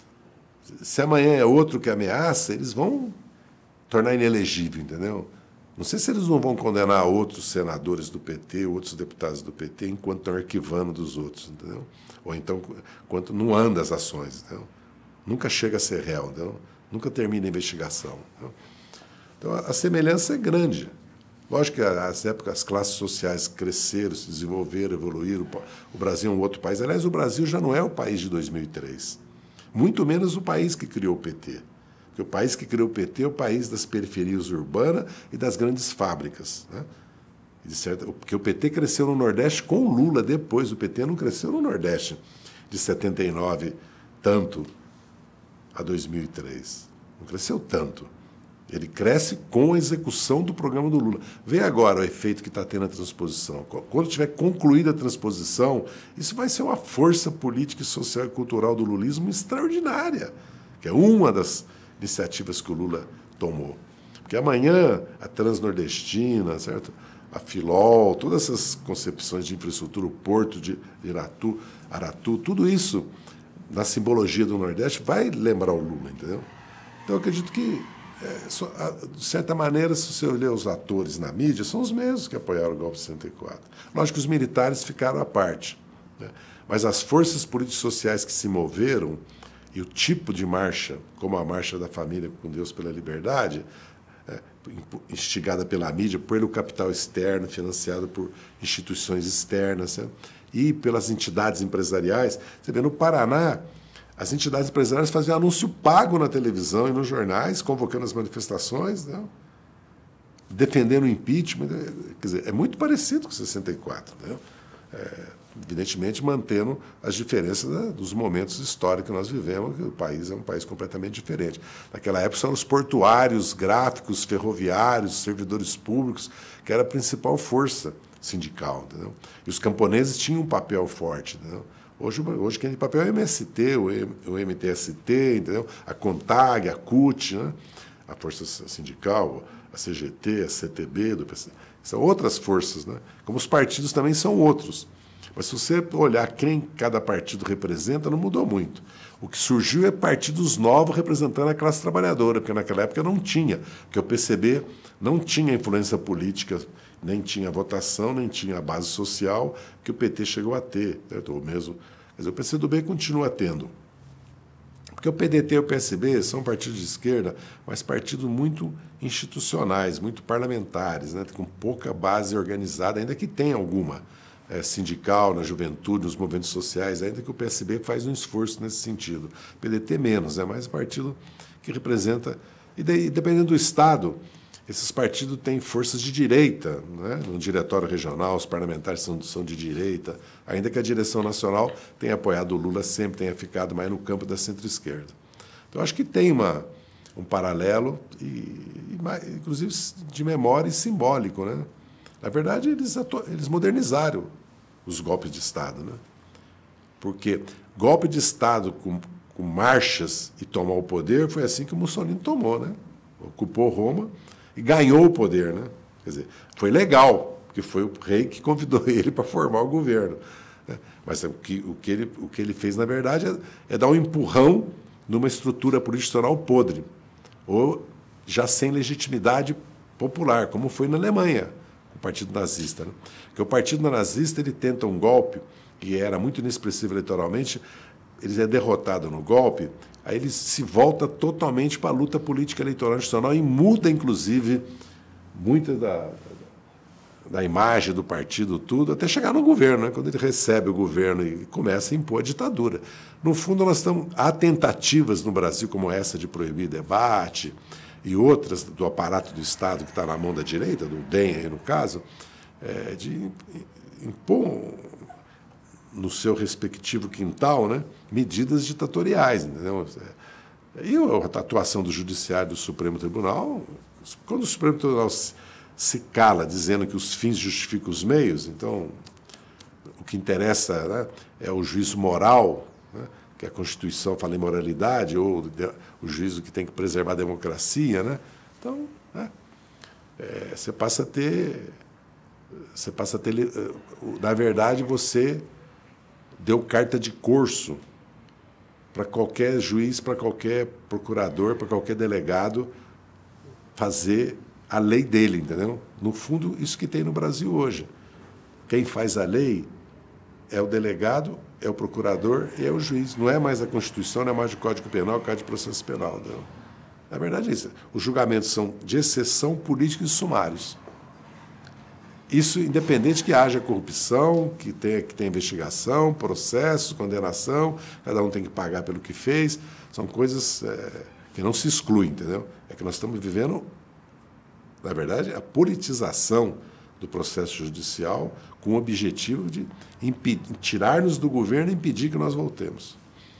Se amanhã é outro que ameaça, eles vão tornar inelegível, entendeu? Não sei se eles não vão condenar outros senadores do PT, outros deputados do PT, enquanto estão arquivando dos outros, entendeu? Ou então, enquanto não anda as ações, entendeu? Nunca chega a ser réu, entendeu? Nunca termina a investigação. Entendeu? Então, a semelhança é grande. Lógico que as classes sociais cresceram, se desenvolveram, evoluíram. O Brasil é um outro país. Aliás, o Brasil já não é o país de 2003. Muito menos o país que criou o PT. Porque o país que criou o PT é o país das periferias urbanas e das grandes fábricas. Né? Porque o PT cresceu no Nordeste com o Lula depois. O PT não cresceu no Nordeste de 79 tanto a 2003. Não cresceu tanto. Ele cresce com a execução do programa do Lula. Vê agora o efeito que está tendo a transposição. Quando tiver concluída a transposição, isso vai ser uma força política, social e cultural do lulismo extraordinária, que é uma das iniciativas que o Lula tomou. Porque amanhã a Transnordestina, certo? A Filol, todas essas concepções de infraestrutura, o Porto de Aratu, tudo isso, na simbologia do Nordeste, vai lembrar o Lula, entendeu? Então, eu acredito que de certa maneira, se você olhar os atores na mídia, são os mesmos que apoiaram o golpe de 64. Lógico que os militares ficaram à parte, né? Mas as forças políticas sociais que se moveram e o tipo de marcha, como a Marcha da Família com Deus pela Liberdade, instigada pela mídia, pelo capital externo, financiado por instituições externas, né? E pelas entidades empresariais. Você vê, no Paraná, as entidades empresariais faziam anúncio pago na televisão e nos jornais, convocando as manifestações, né? Defendendo o impeachment. Quer dizer, é muito parecido com 64. Né? Evidentemente, mantendo as diferenças, né, dos momentos históricos que nós vivemos, que o país é um país completamente diferente. Naquela época, são os portuários, gráficos, ferroviários, servidores públicos, que era a principal força sindical. Entendeu? E os camponeses tinham um papel forte. Entendeu? Hoje quem tem papel é o MST, o MTST, entendeu? A CONTAG, a CUT, né? A Força Sindical, a CGT, a CTB, do PC. São outras forças, né? Como os partidos também são outros. Mas se você olhar quem cada partido representa, não mudou muito. O que surgiu é partidos novos representando a classe trabalhadora, porque naquela época não tinha, porque o PCB não tinha influência política, nem tinha votação, nem tinha a base social que o PT chegou a ter. Certo? Ou mesmo, mas o PCdoB continua tendo. Porque o PDT e o PSB são partidos de esquerda, mas partidos muito institucionais, muito parlamentares, né? Com pouca base organizada, ainda que tenha alguma. Sindical, na juventude, nos movimentos sociais, ainda que o PSB faz um esforço nesse sentido. O PDT menos, é mais partido que representa... E daí, dependendo do Estado, esses partidos têm forças de direita, né? No diretório regional, os parlamentares são de direita, ainda que a direção nacional tenha apoiado o Lula, sempre tenha ficado mais no campo da centro-esquerda. Então, acho que tem um paralelo, inclusive de memória e simbólico, né? Na verdade, eles modernizaram os golpes de Estado, né? Porque golpe de Estado com marchas e tomar o poder foi assim que o Mussolini tomou, né? Ocupou Roma e ganhou o poder, né? Quer dizer, foi legal, porque foi o rei que convidou ele para formar o governo, né? Mas o que ele fez, na verdade, é dar um empurrão numa estrutura política podre, ou já sem legitimidade popular, como foi na Alemanha, o Partido Nazista. Né? Porque o Partido Nazista ele tenta um golpe, que era muito inexpressivo eleitoralmente, ele é derrotado no golpe, aí ele se volta totalmente para a luta política eleitoral nacional e muda, inclusive, muita da imagem do partido, tudo, até chegar no governo, né? Quando ele recebe o governo e começa a impor a ditadura. No fundo, há tentativas no Brasil como essa de proibir debate e outras do aparato do Estado que está na mão da direita, do DEM aí no caso, de impor no seu respectivo quintal, né, medidas ditatoriais. Entendeu? E a atuação do Judiciário do Supremo Tribunal, quando o Supremo Tribunal se cala dizendo que os fins justificam os meios, então o que interessa, né, é o juízo moral, né, que a Constituição fala em moralidade, ou o juízo que tem que preservar a democracia, né? Então, né, você passa a ter, na verdade, você deu carta de corso para qualquer juiz, para qualquer procurador, para qualquer delegado fazer a lei dele, entendeu? No fundo, isso que tem no Brasil hoje. Quem faz a lei é o delegado, é o procurador e é o juiz. Não é mais a Constituição, não é mais o Código Penal, o Código de Processo Penal. Não. Na verdade é isso. Os julgamentos são de exceção políticos e sumários. Isso independente que haja corrupção, que tenha investigação, processo, condenação, cada um tem que pagar pelo que fez. São coisas que não se excluem, entendeu? É que nós estamos vivendo, na verdade, a politização do processo judicial com o objetivo de tirar-nos do governo e impedir que nós voltemos.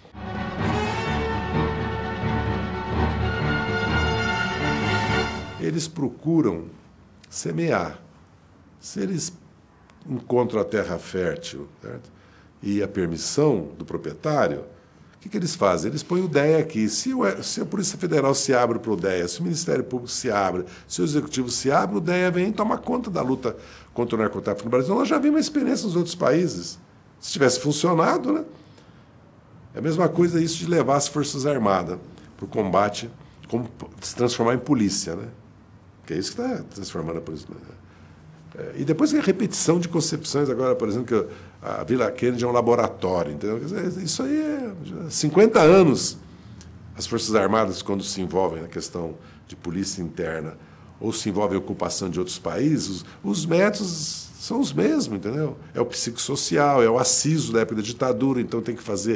Eles procuram semear. Se eles encontram a terra fértil, certo? E a permissão do proprietário, o que eles fazem? Eles põem o DEA aqui. Se a Polícia Federal se abre para o DEA, se o Ministério Público se abre, se o Executivo se abre, o DEA vem e toma conta da luta contra o narcotráfico no Brasil. Nós já vimos uma experiência nos outros países. Se tivesse funcionado, né? É a mesma coisa isso de levar as Forças Armadas para o combate, como se transformar em polícia, né? Que é isso que está transformando a polícia. E depois a repetição de concepções, agora, por exemplo, que a Vila Kennedy é um laboratório, entendeu? Isso aí é 50 anos. As Forças Armadas, quando se envolvem na questão de polícia interna ou se envolvem em ocupação de outros países, os métodos são os mesmos, entendeu? É o psicossocial, é o aciso da época da ditadura, então tem que fazer,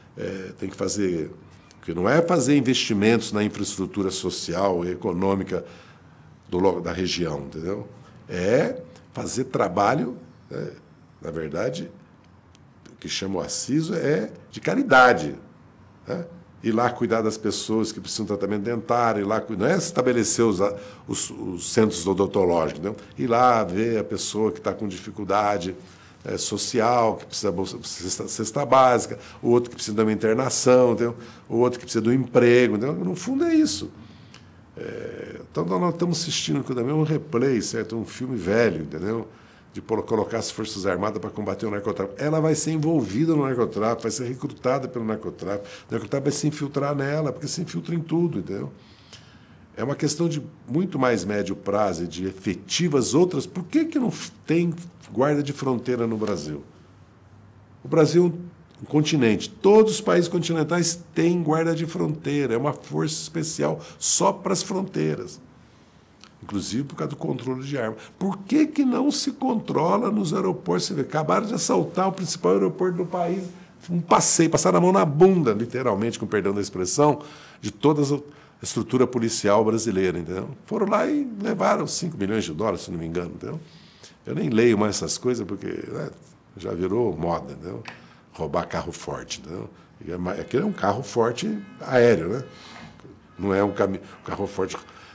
porque não é fazer investimentos na infraestrutura social e econômica da região, entendeu? É fazer trabalho, né? Na verdade, o que chama o aciso é de caridade, né? Ir lá cuidar das pessoas que precisam de tratamento dentário, ir lá, não é estabelecer os centros odontológicos, não? Ir lá ver a pessoa que está com dificuldade social, que precisa de cesta básica, o outro que precisa de uma internação, entendeu? O outro que precisa de um emprego, entendeu? No fundo é isso. Então nós estamos assistindo também um replay, certo? Um filme velho, entendeu? De colocar as Forças Armadas para combater o narcotráfico. Ela vai ser envolvida no narcotráfico, vai ser recrutada pelo narcotráfico. O narcotráfico vai se infiltrar nela, porque se infiltra em tudo, entendeu? É uma questão de muito mais médio prazo e de efetivas outras. Por que não tem guarda de fronteira no Brasil? O Brasil, um continente, todos os países continentais têm guarda de fronteira, é uma força especial só para as fronteiras, inclusive por causa do controle de armas. Por que não se controla nos aeroportos? Você vê, acabaram de assaltar o principal aeroporto do país, um passeio, passaram a mão na bunda, literalmente, com perdão da expressão, de toda a estrutura policial brasileira, entendeu? Foram lá e levaram 5 milhões de dólares, se não me engano, entendeu? Eu nem leio mais essas coisas, porque já virou moda, entendeu? Roubar carro forte, entendeu? Aquele é um carro forte aéreo, né? Não é um carro forte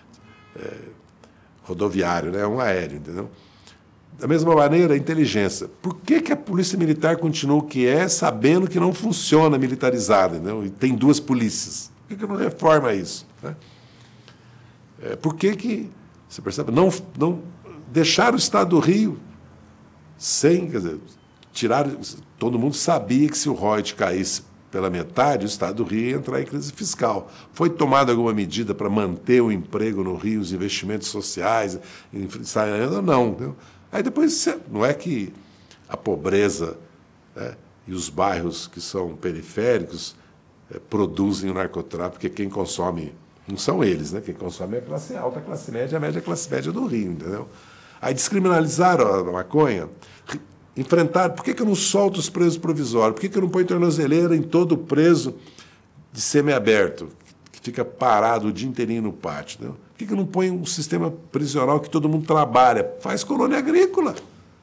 rodoviário, né? É um aéreo, entendeu? Da mesma maneira, a inteligência. Por que a Polícia Militar continua o que é, sabendo que não funciona militarizada, entendeu? E tem 2 polícias? Por que não reforma isso? Né? Por que, você percebe, não deixar o Estado do Rio sem, quer dizer, tirar. Todo mundo sabia que se o royalties caísse pela metade, o Estado do Rio ia entrar em crise fiscal. Foi tomada alguma medida para manter o emprego no Rio, os investimentos sociais, não. Entendeu? Aí depois, não é que a pobreza, né, e os bairros que são periféricos produzem o narcotráfico, porque quem consome não são eles, né? Quem consome é a classe alta, a classe média, a classe média do Rio, entendeu? Aí descriminalizaram a maconha, enfrentaram. Por que eu não solto os presos provisórios? Por que eu não ponho tornozeleira em todo preso de semiaberto, que fica parado o dia inteirinho no pátio? Entendeu? Por que eu não ponho um sistema prisional que todo mundo trabalha? Faz colônia agrícola.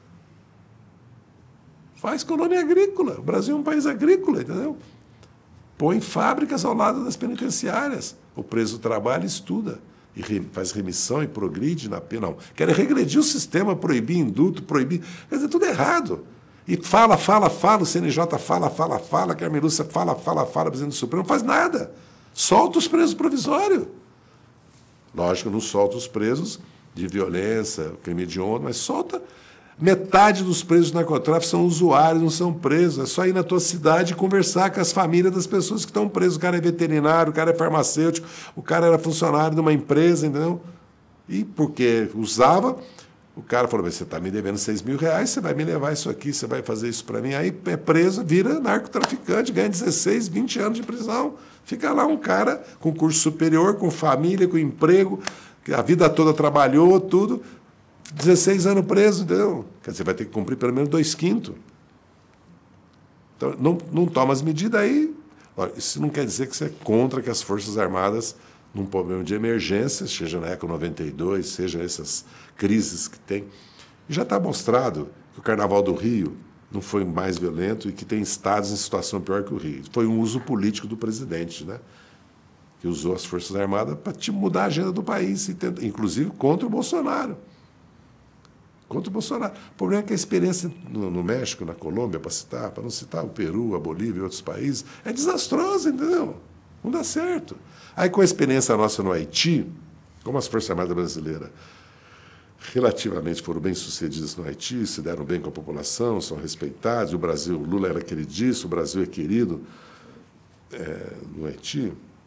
Faz colônia agrícola. O Brasil é um país agrícola, entendeu? Põe fábricas ao lado das penitenciárias. O preso trabalha e estuda. E faz remissão e progride na pena. Não. Querem regredir o sistema, proibir indulto, proibir... Quer dizer, tudo errado. E fala, o CNJ fala, que a Carmelúcia fala, presidente do Supremo, não faz nada. Solta os presos provisórios. Lógico, não solta os presos de violência, crime hediondo, mas solta... Metade dos presos de narcotráfico são usuários, não são presos. É só ir na tua cidade e conversar com as famílias das pessoas que estão presas. O cara é veterinário, o cara é farmacêutico, o cara era funcionário de uma empresa, entendeu? E porque usava, o cara falou, você está me devendo R$6.000, você vai me levar isso aqui, você vai fazer isso para mim. Aí é preso, vira narcotraficante, ganha 16, 20 anos de prisão. Fica lá um cara com curso superior, com família, com emprego, que a vida toda trabalhou, tudo... 16 anos preso, entendeu? Quer dizer, vai ter que cumprir pelo menos 2/5. Então, não toma as medidas aí. Isso não quer dizer que você é contra que as Forças Armadas, num problema de emergência, seja na ECO 92, seja essas crises que tem. E já está mostrado que o Carnaval do Rio não foi mais violento e que tem estados em situação pior que o Rio. Foi um uso político do presidente, né? Que usou as Forças Armadas para mudar a agenda do país, inclusive contra o Bolsonaro. Contra o Bolsonaro. O problema é que a experiência no México, na Colômbia, para não citar o Peru, a Bolívia e outros países, é desastrosa, entendeu? Não dá certo. Aí, com a experiência nossa no Haiti, como as Forças Armadas brasileiras relativamente foram bem-sucedidas no Haiti, se deram bem com a população, são respeitados, o Lula era queridíssimo, o Brasil é querido no Haiti.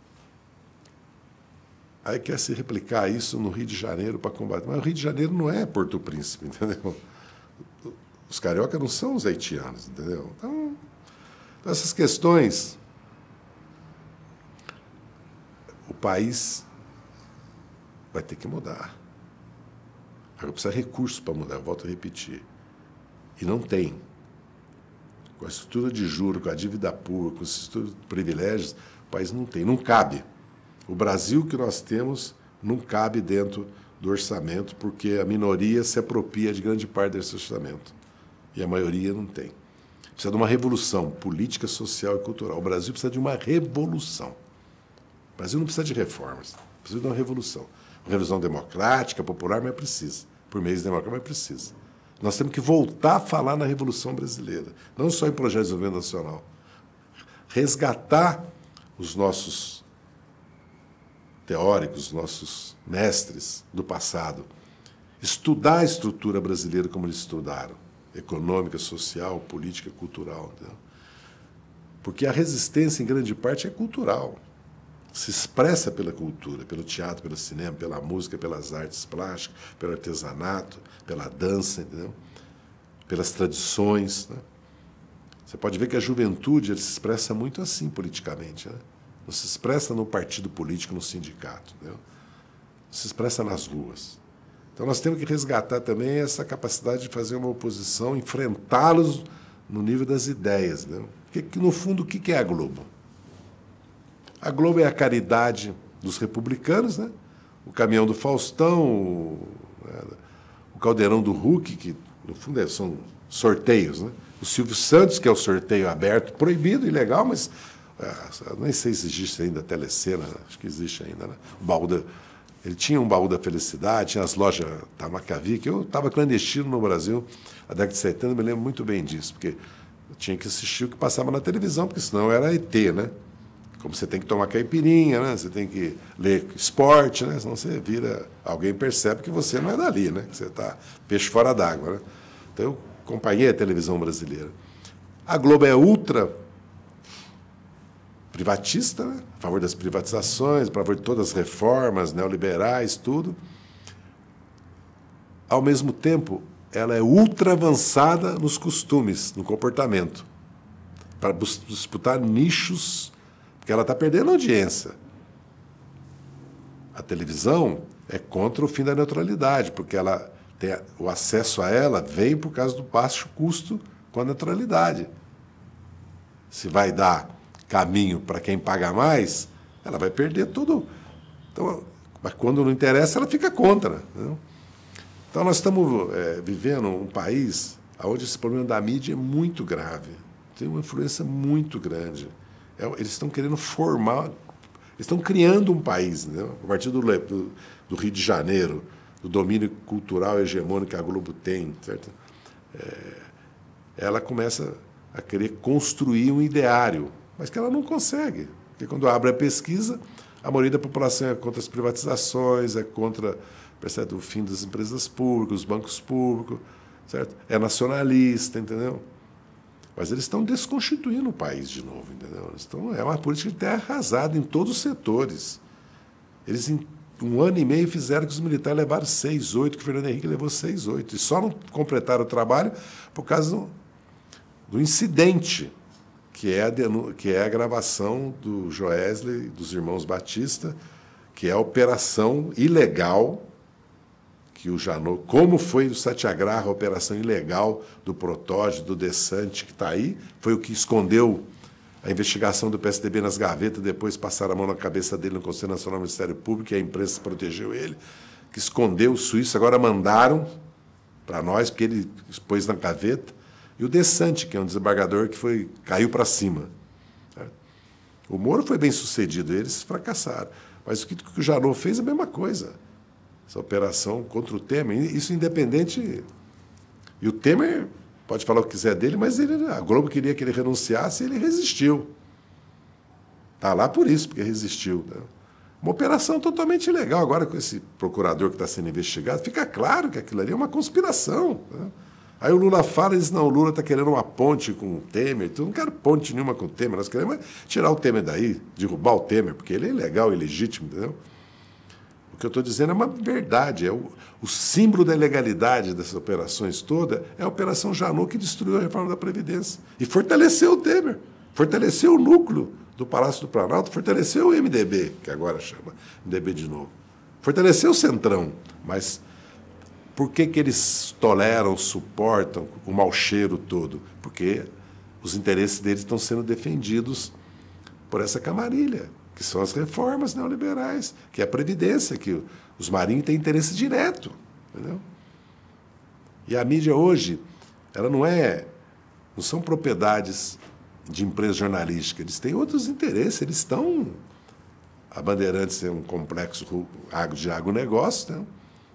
Aí quer se replicar isso no Rio de Janeiro para combater. Mas o Rio de Janeiro não é Porto Príncipe, entendeu? Os cariocas não são os haitianos, entendeu? Então essas questões, o país vai ter que mudar. Agora precisa de recursos para mudar, eu volto a repetir. E não tem. Com a estrutura de juros, com a dívida pública, com a estrutura de privilégios, o país não tem, não cabe. O Brasil que nós temos não cabe dentro do orçamento, porque a minoria se apropria de grande parte desse orçamento. E a maioria não tem. Precisa de uma revolução política, social e cultural. O Brasil precisa de uma revolução. O Brasil não precisa de reformas, precisa de uma revolução. Uma revolução democrática, popular, mas precisa. Por meios democráticos, mas precisa. Nós temos que voltar a falar na Revolução Brasileira, não só em projetos de desenvolvimento nacional. Resgatar os nossos teóricos, nossos mestres do passado, estudar a estrutura brasileira como eles estudaram, econômica, social, política, cultural. Entendeu? Porque a resistência, em grande parte, é cultural. Se expressa pela cultura, pelo teatro, pelo cinema, pela música, pelas artes plásticas, pelo artesanato, pela dança, entendeu? Pelas tradições. Né? Você pode ver que a juventude ele se expressa muito assim politicamente, né? Não se expressa no partido político, no sindicato. Entendeu? Se expressa nas ruas. Então, nós temos que resgatar também essa capacidade de fazer uma oposição, enfrentá-los no nível das ideias. Entendeu? Porque, no fundo, o que é a Globo? A Globo é a caridade dos republicanos, né? O caminhão do Faustão, o caldeirão do Huck, que, no fundo, são sorteios. Né? O Silvio Santos, que é o sorteio aberto, proibido, ilegal, mas... nem sei se existe ainda a Telecena, acho que existe ainda, né? Ele tinha um baú da felicidade, tinha as lojas Tamakavy, que eu estava clandestino no Brasil, na década de 70, eu me lembro muito bem disso, porque eu tinha que assistir o que passava na televisão, porque senão era ET, né? Como você tem que tomar caipirinha, né? Você tem que ler esporte, né? Senão você vira... Alguém percebe que você não é dali, né? Que você está peixe fora d'água, né? Então, eu acompanhei a televisão brasileira. A Globo é ultra privatista, né? A favor das privatizações, a favor de todas as reformas neoliberais, tudo. Ao mesmo tempo, ela é ultra avançada nos costumes, no comportamento, para disputar nichos, porque ela está perdendo audiência. A televisão é contra o fim da neutralidade, porque ela tem, o acesso a ela vem por causa do baixo custo com a neutralidade. Se vai dar caminho para quem paga mais, ela vai perder tudo. Então, mas quando não interessa, ela fica contra. Entendeu? Então, nós estamos vivendo um país onde esse problema da mídia é muito grave, tem uma influência muito grande. Eles estão querendo formar, eles estão criando um país, entendeu? A partir do Rio de Janeiro, do domínio cultural hegemônico que a Globo tem, certo? Ela começa a querer construir um ideário, mas que ela não consegue. Porque quando abre a pesquisa, a maioria da população é contra as privatizações, é contra, percebe, o fim das empresas públicas, os bancos públicos, certo? É nacionalista, entendeu? Mas eles estão desconstituindo o país de novo, entendeu? É uma política de terra arrasada em todos os setores. Eles, em 1 ano e meio, fizeram que os militares levaram 6, 8, que o Fernando Henrique levou 6, 8. E só não completaram o trabalho por causa do incidente, que é a gravação do Joesley, dos irmãos Batista, que é a operação ilegal que o Janot, como foi o Satyagraha, a operação ilegal do Protógeno, do Desante, que está aí, foi o que escondeu a investigação do PSDB nas gavetas, depois passaram a mão na cabeça dele no Conselho Nacional do Ministério Público, e a imprensa protegeu ele, que escondeu o suíço, agora mandaram para nós, porque ele expôs na gaveta, e o Desante, que é um desembargador que caiu para cima. Certo? O Moro foi bem sucedido, eles fracassaram. Mas o que o Janot fez é a mesma coisa. Essa operação contra o Temer, isso independente. E o Temer pode falar o que quiser dele, mas a Globo queria que ele renunciasse e ele resistiu. Está lá por isso, porque resistiu. Né? Uma operação totalmente ilegal. Agora, com esse procurador que está sendo investigado, fica claro que aquilo ali é uma conspiração. Né? Aí o Lula fala e diz, não, o Lula está querendo uma ponte com o Temer. Eu não quero ponte nenhuma com o Temer, nós queremos tirar o Temer daí, derrubar o Temer, porque ele é ilegal, ilegítimo, entendeu? O que eu estou dizendo é uma verdade, o símbolo da ilegalidade dessas operações todas é a Operação Janot, que destruiu a reforma da Previdência e fortaleceu o Temer, fortaleceu o núcleo do Palácio do Planalto, fortaleceu o MDB, que agora chama MDB de novo, fortaleceu o Centrão, mas por que eles toleram, suportam o mau cheiro todo? Porque os interesses deles estão sendo defendidos por essa camarilha, que são as reformas neoliberais, que é a Previdência, que os marinhos têm interesse direto. Entendeu? E a mídia hoje, ela não são propriedades de empresa jornalística, eles têm outros interesses, eles estão... A Bandeirantes é um complexo de agronegócio, né?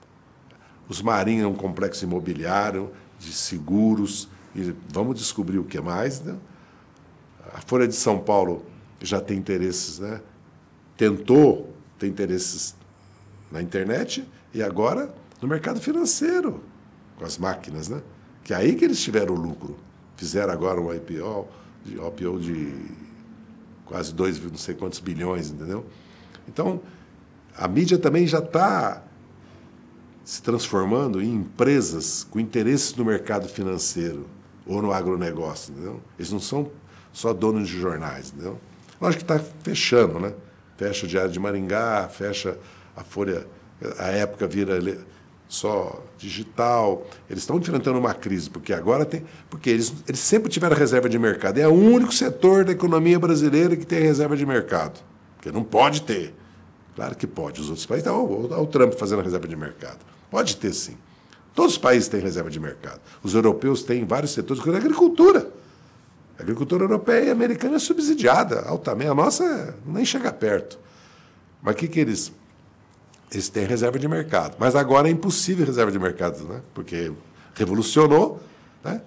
Os marinhos é um complexo imobiliário, de seguros, e vamos descobrir o que mais. Né? A Folha de São Paulo já tem interesses, né? Tentou ter interesses na internet e agora no mercado financeiro, com as máquinas, né? Que é aí que eles tiveram lucro. Fizeram agora um IPO de quase 2, não sei quantos bilhões, entendeu? Então, a mídia também já está se transformando em empresas com interesses no mercado financeiro ou no agronegócio, entendeu? Eles não são só donos de jornais, entendeu? Lógico que está fechando, né? Fecha o Diário de Maringá, fecha a Folha, a época vira só digital. Eles estão enfrentando uma crise, porque agora tem. Porque eles sempre tiveram reserva de mercado. É o único setor da economia brasileira que tem reserva de mercado. Porque não pode ter. Claro que pode. Os outros países. Olha o Trump fazendo reserva de mercado. Pode ter, sim. Todos os países têm reserva de mercado. Os europeus têm vários setores, como a agricultura. A agricultura europeia e americana é subsidiada altamente. A nossa nem chega perto. Mas o que eles têm reserva de mercado. Mas agora é impossível reserva de mercado, né? Porque revolucionou, né?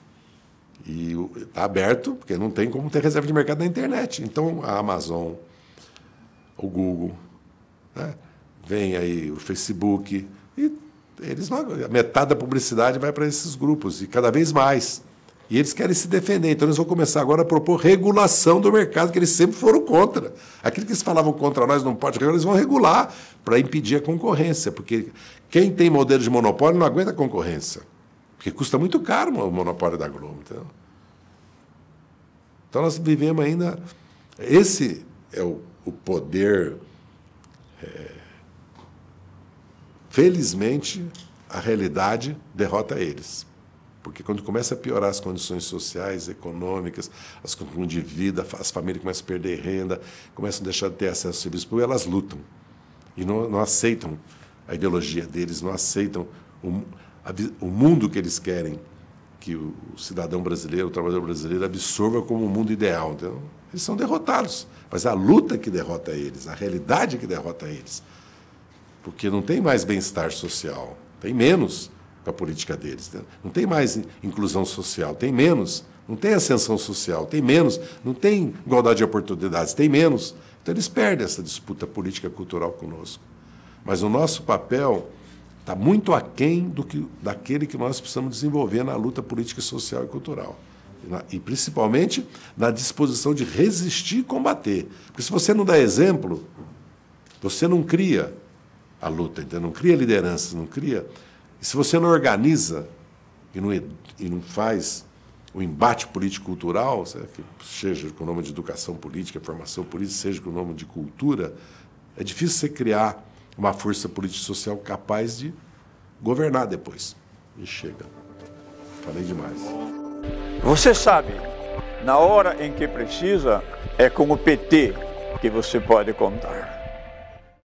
E está aberto, porque não tem como ter reserva de mercado na internet. Então, a Amazon, o Google, né? Vem aí o Facebook, e metade da publicidade vai para esses grupos, e cada vez mais. E eles querem se defender, então eles vão começar agora a propor regulação do mercado, que eles sempre foram contra. Aquilo que eles falavam contra nós não pode regular, eles vão regular para impedir a concorrência, porque quem tem modelo de monopólio não aguenta a concorrência, porque custa muito caro o monopólio da Globo. Entendeu? Então nós vivemos ainda... Esse é o poder... Felizmente, a realidade derrota eles. Porque quando começa a piorar as condições sociais, econômicas, as condições de vida, as famílias começam a perder renda, começam a deixar de ter acesso ao serviço público, elas lutam. E não aceitam a ideologia deles, não aceitam o mundo que eles querem que o cidadão brasileiro, o trabalhador brasileiro, absorva como um mundo ideal. Então, eles são derrotados. Mas a luta que derrota eles, a realidade que derrota eles. Porque não tem mais bem-estar social, tem menos com a política deles. Né? Não tem mais inclusão social, tem menos. Não tem ascensão social, tem menos. Não tem igualdade de oportunidades, tem menos. Então eles perdem essa disputa política cultural conosco. Mas o nosso papel está muito aquém daquele que nós precisamos desenvolver na luta política, social e cultural. E principalmente na disposição de resistir e combater. Porque se você não dá exemplo, você não cria a luta, entendeu? Não cria lideranças, não cria... E se você não organiza e não faz o embate político-cultural, seja com o nome de educação política, formação política, seja com o nome de cultura, é difícil você criar uma força político-social capaz de governar depois. E chega. Falei demais. Você sabe, na hora em que precisa, é com o PT que você pode contar.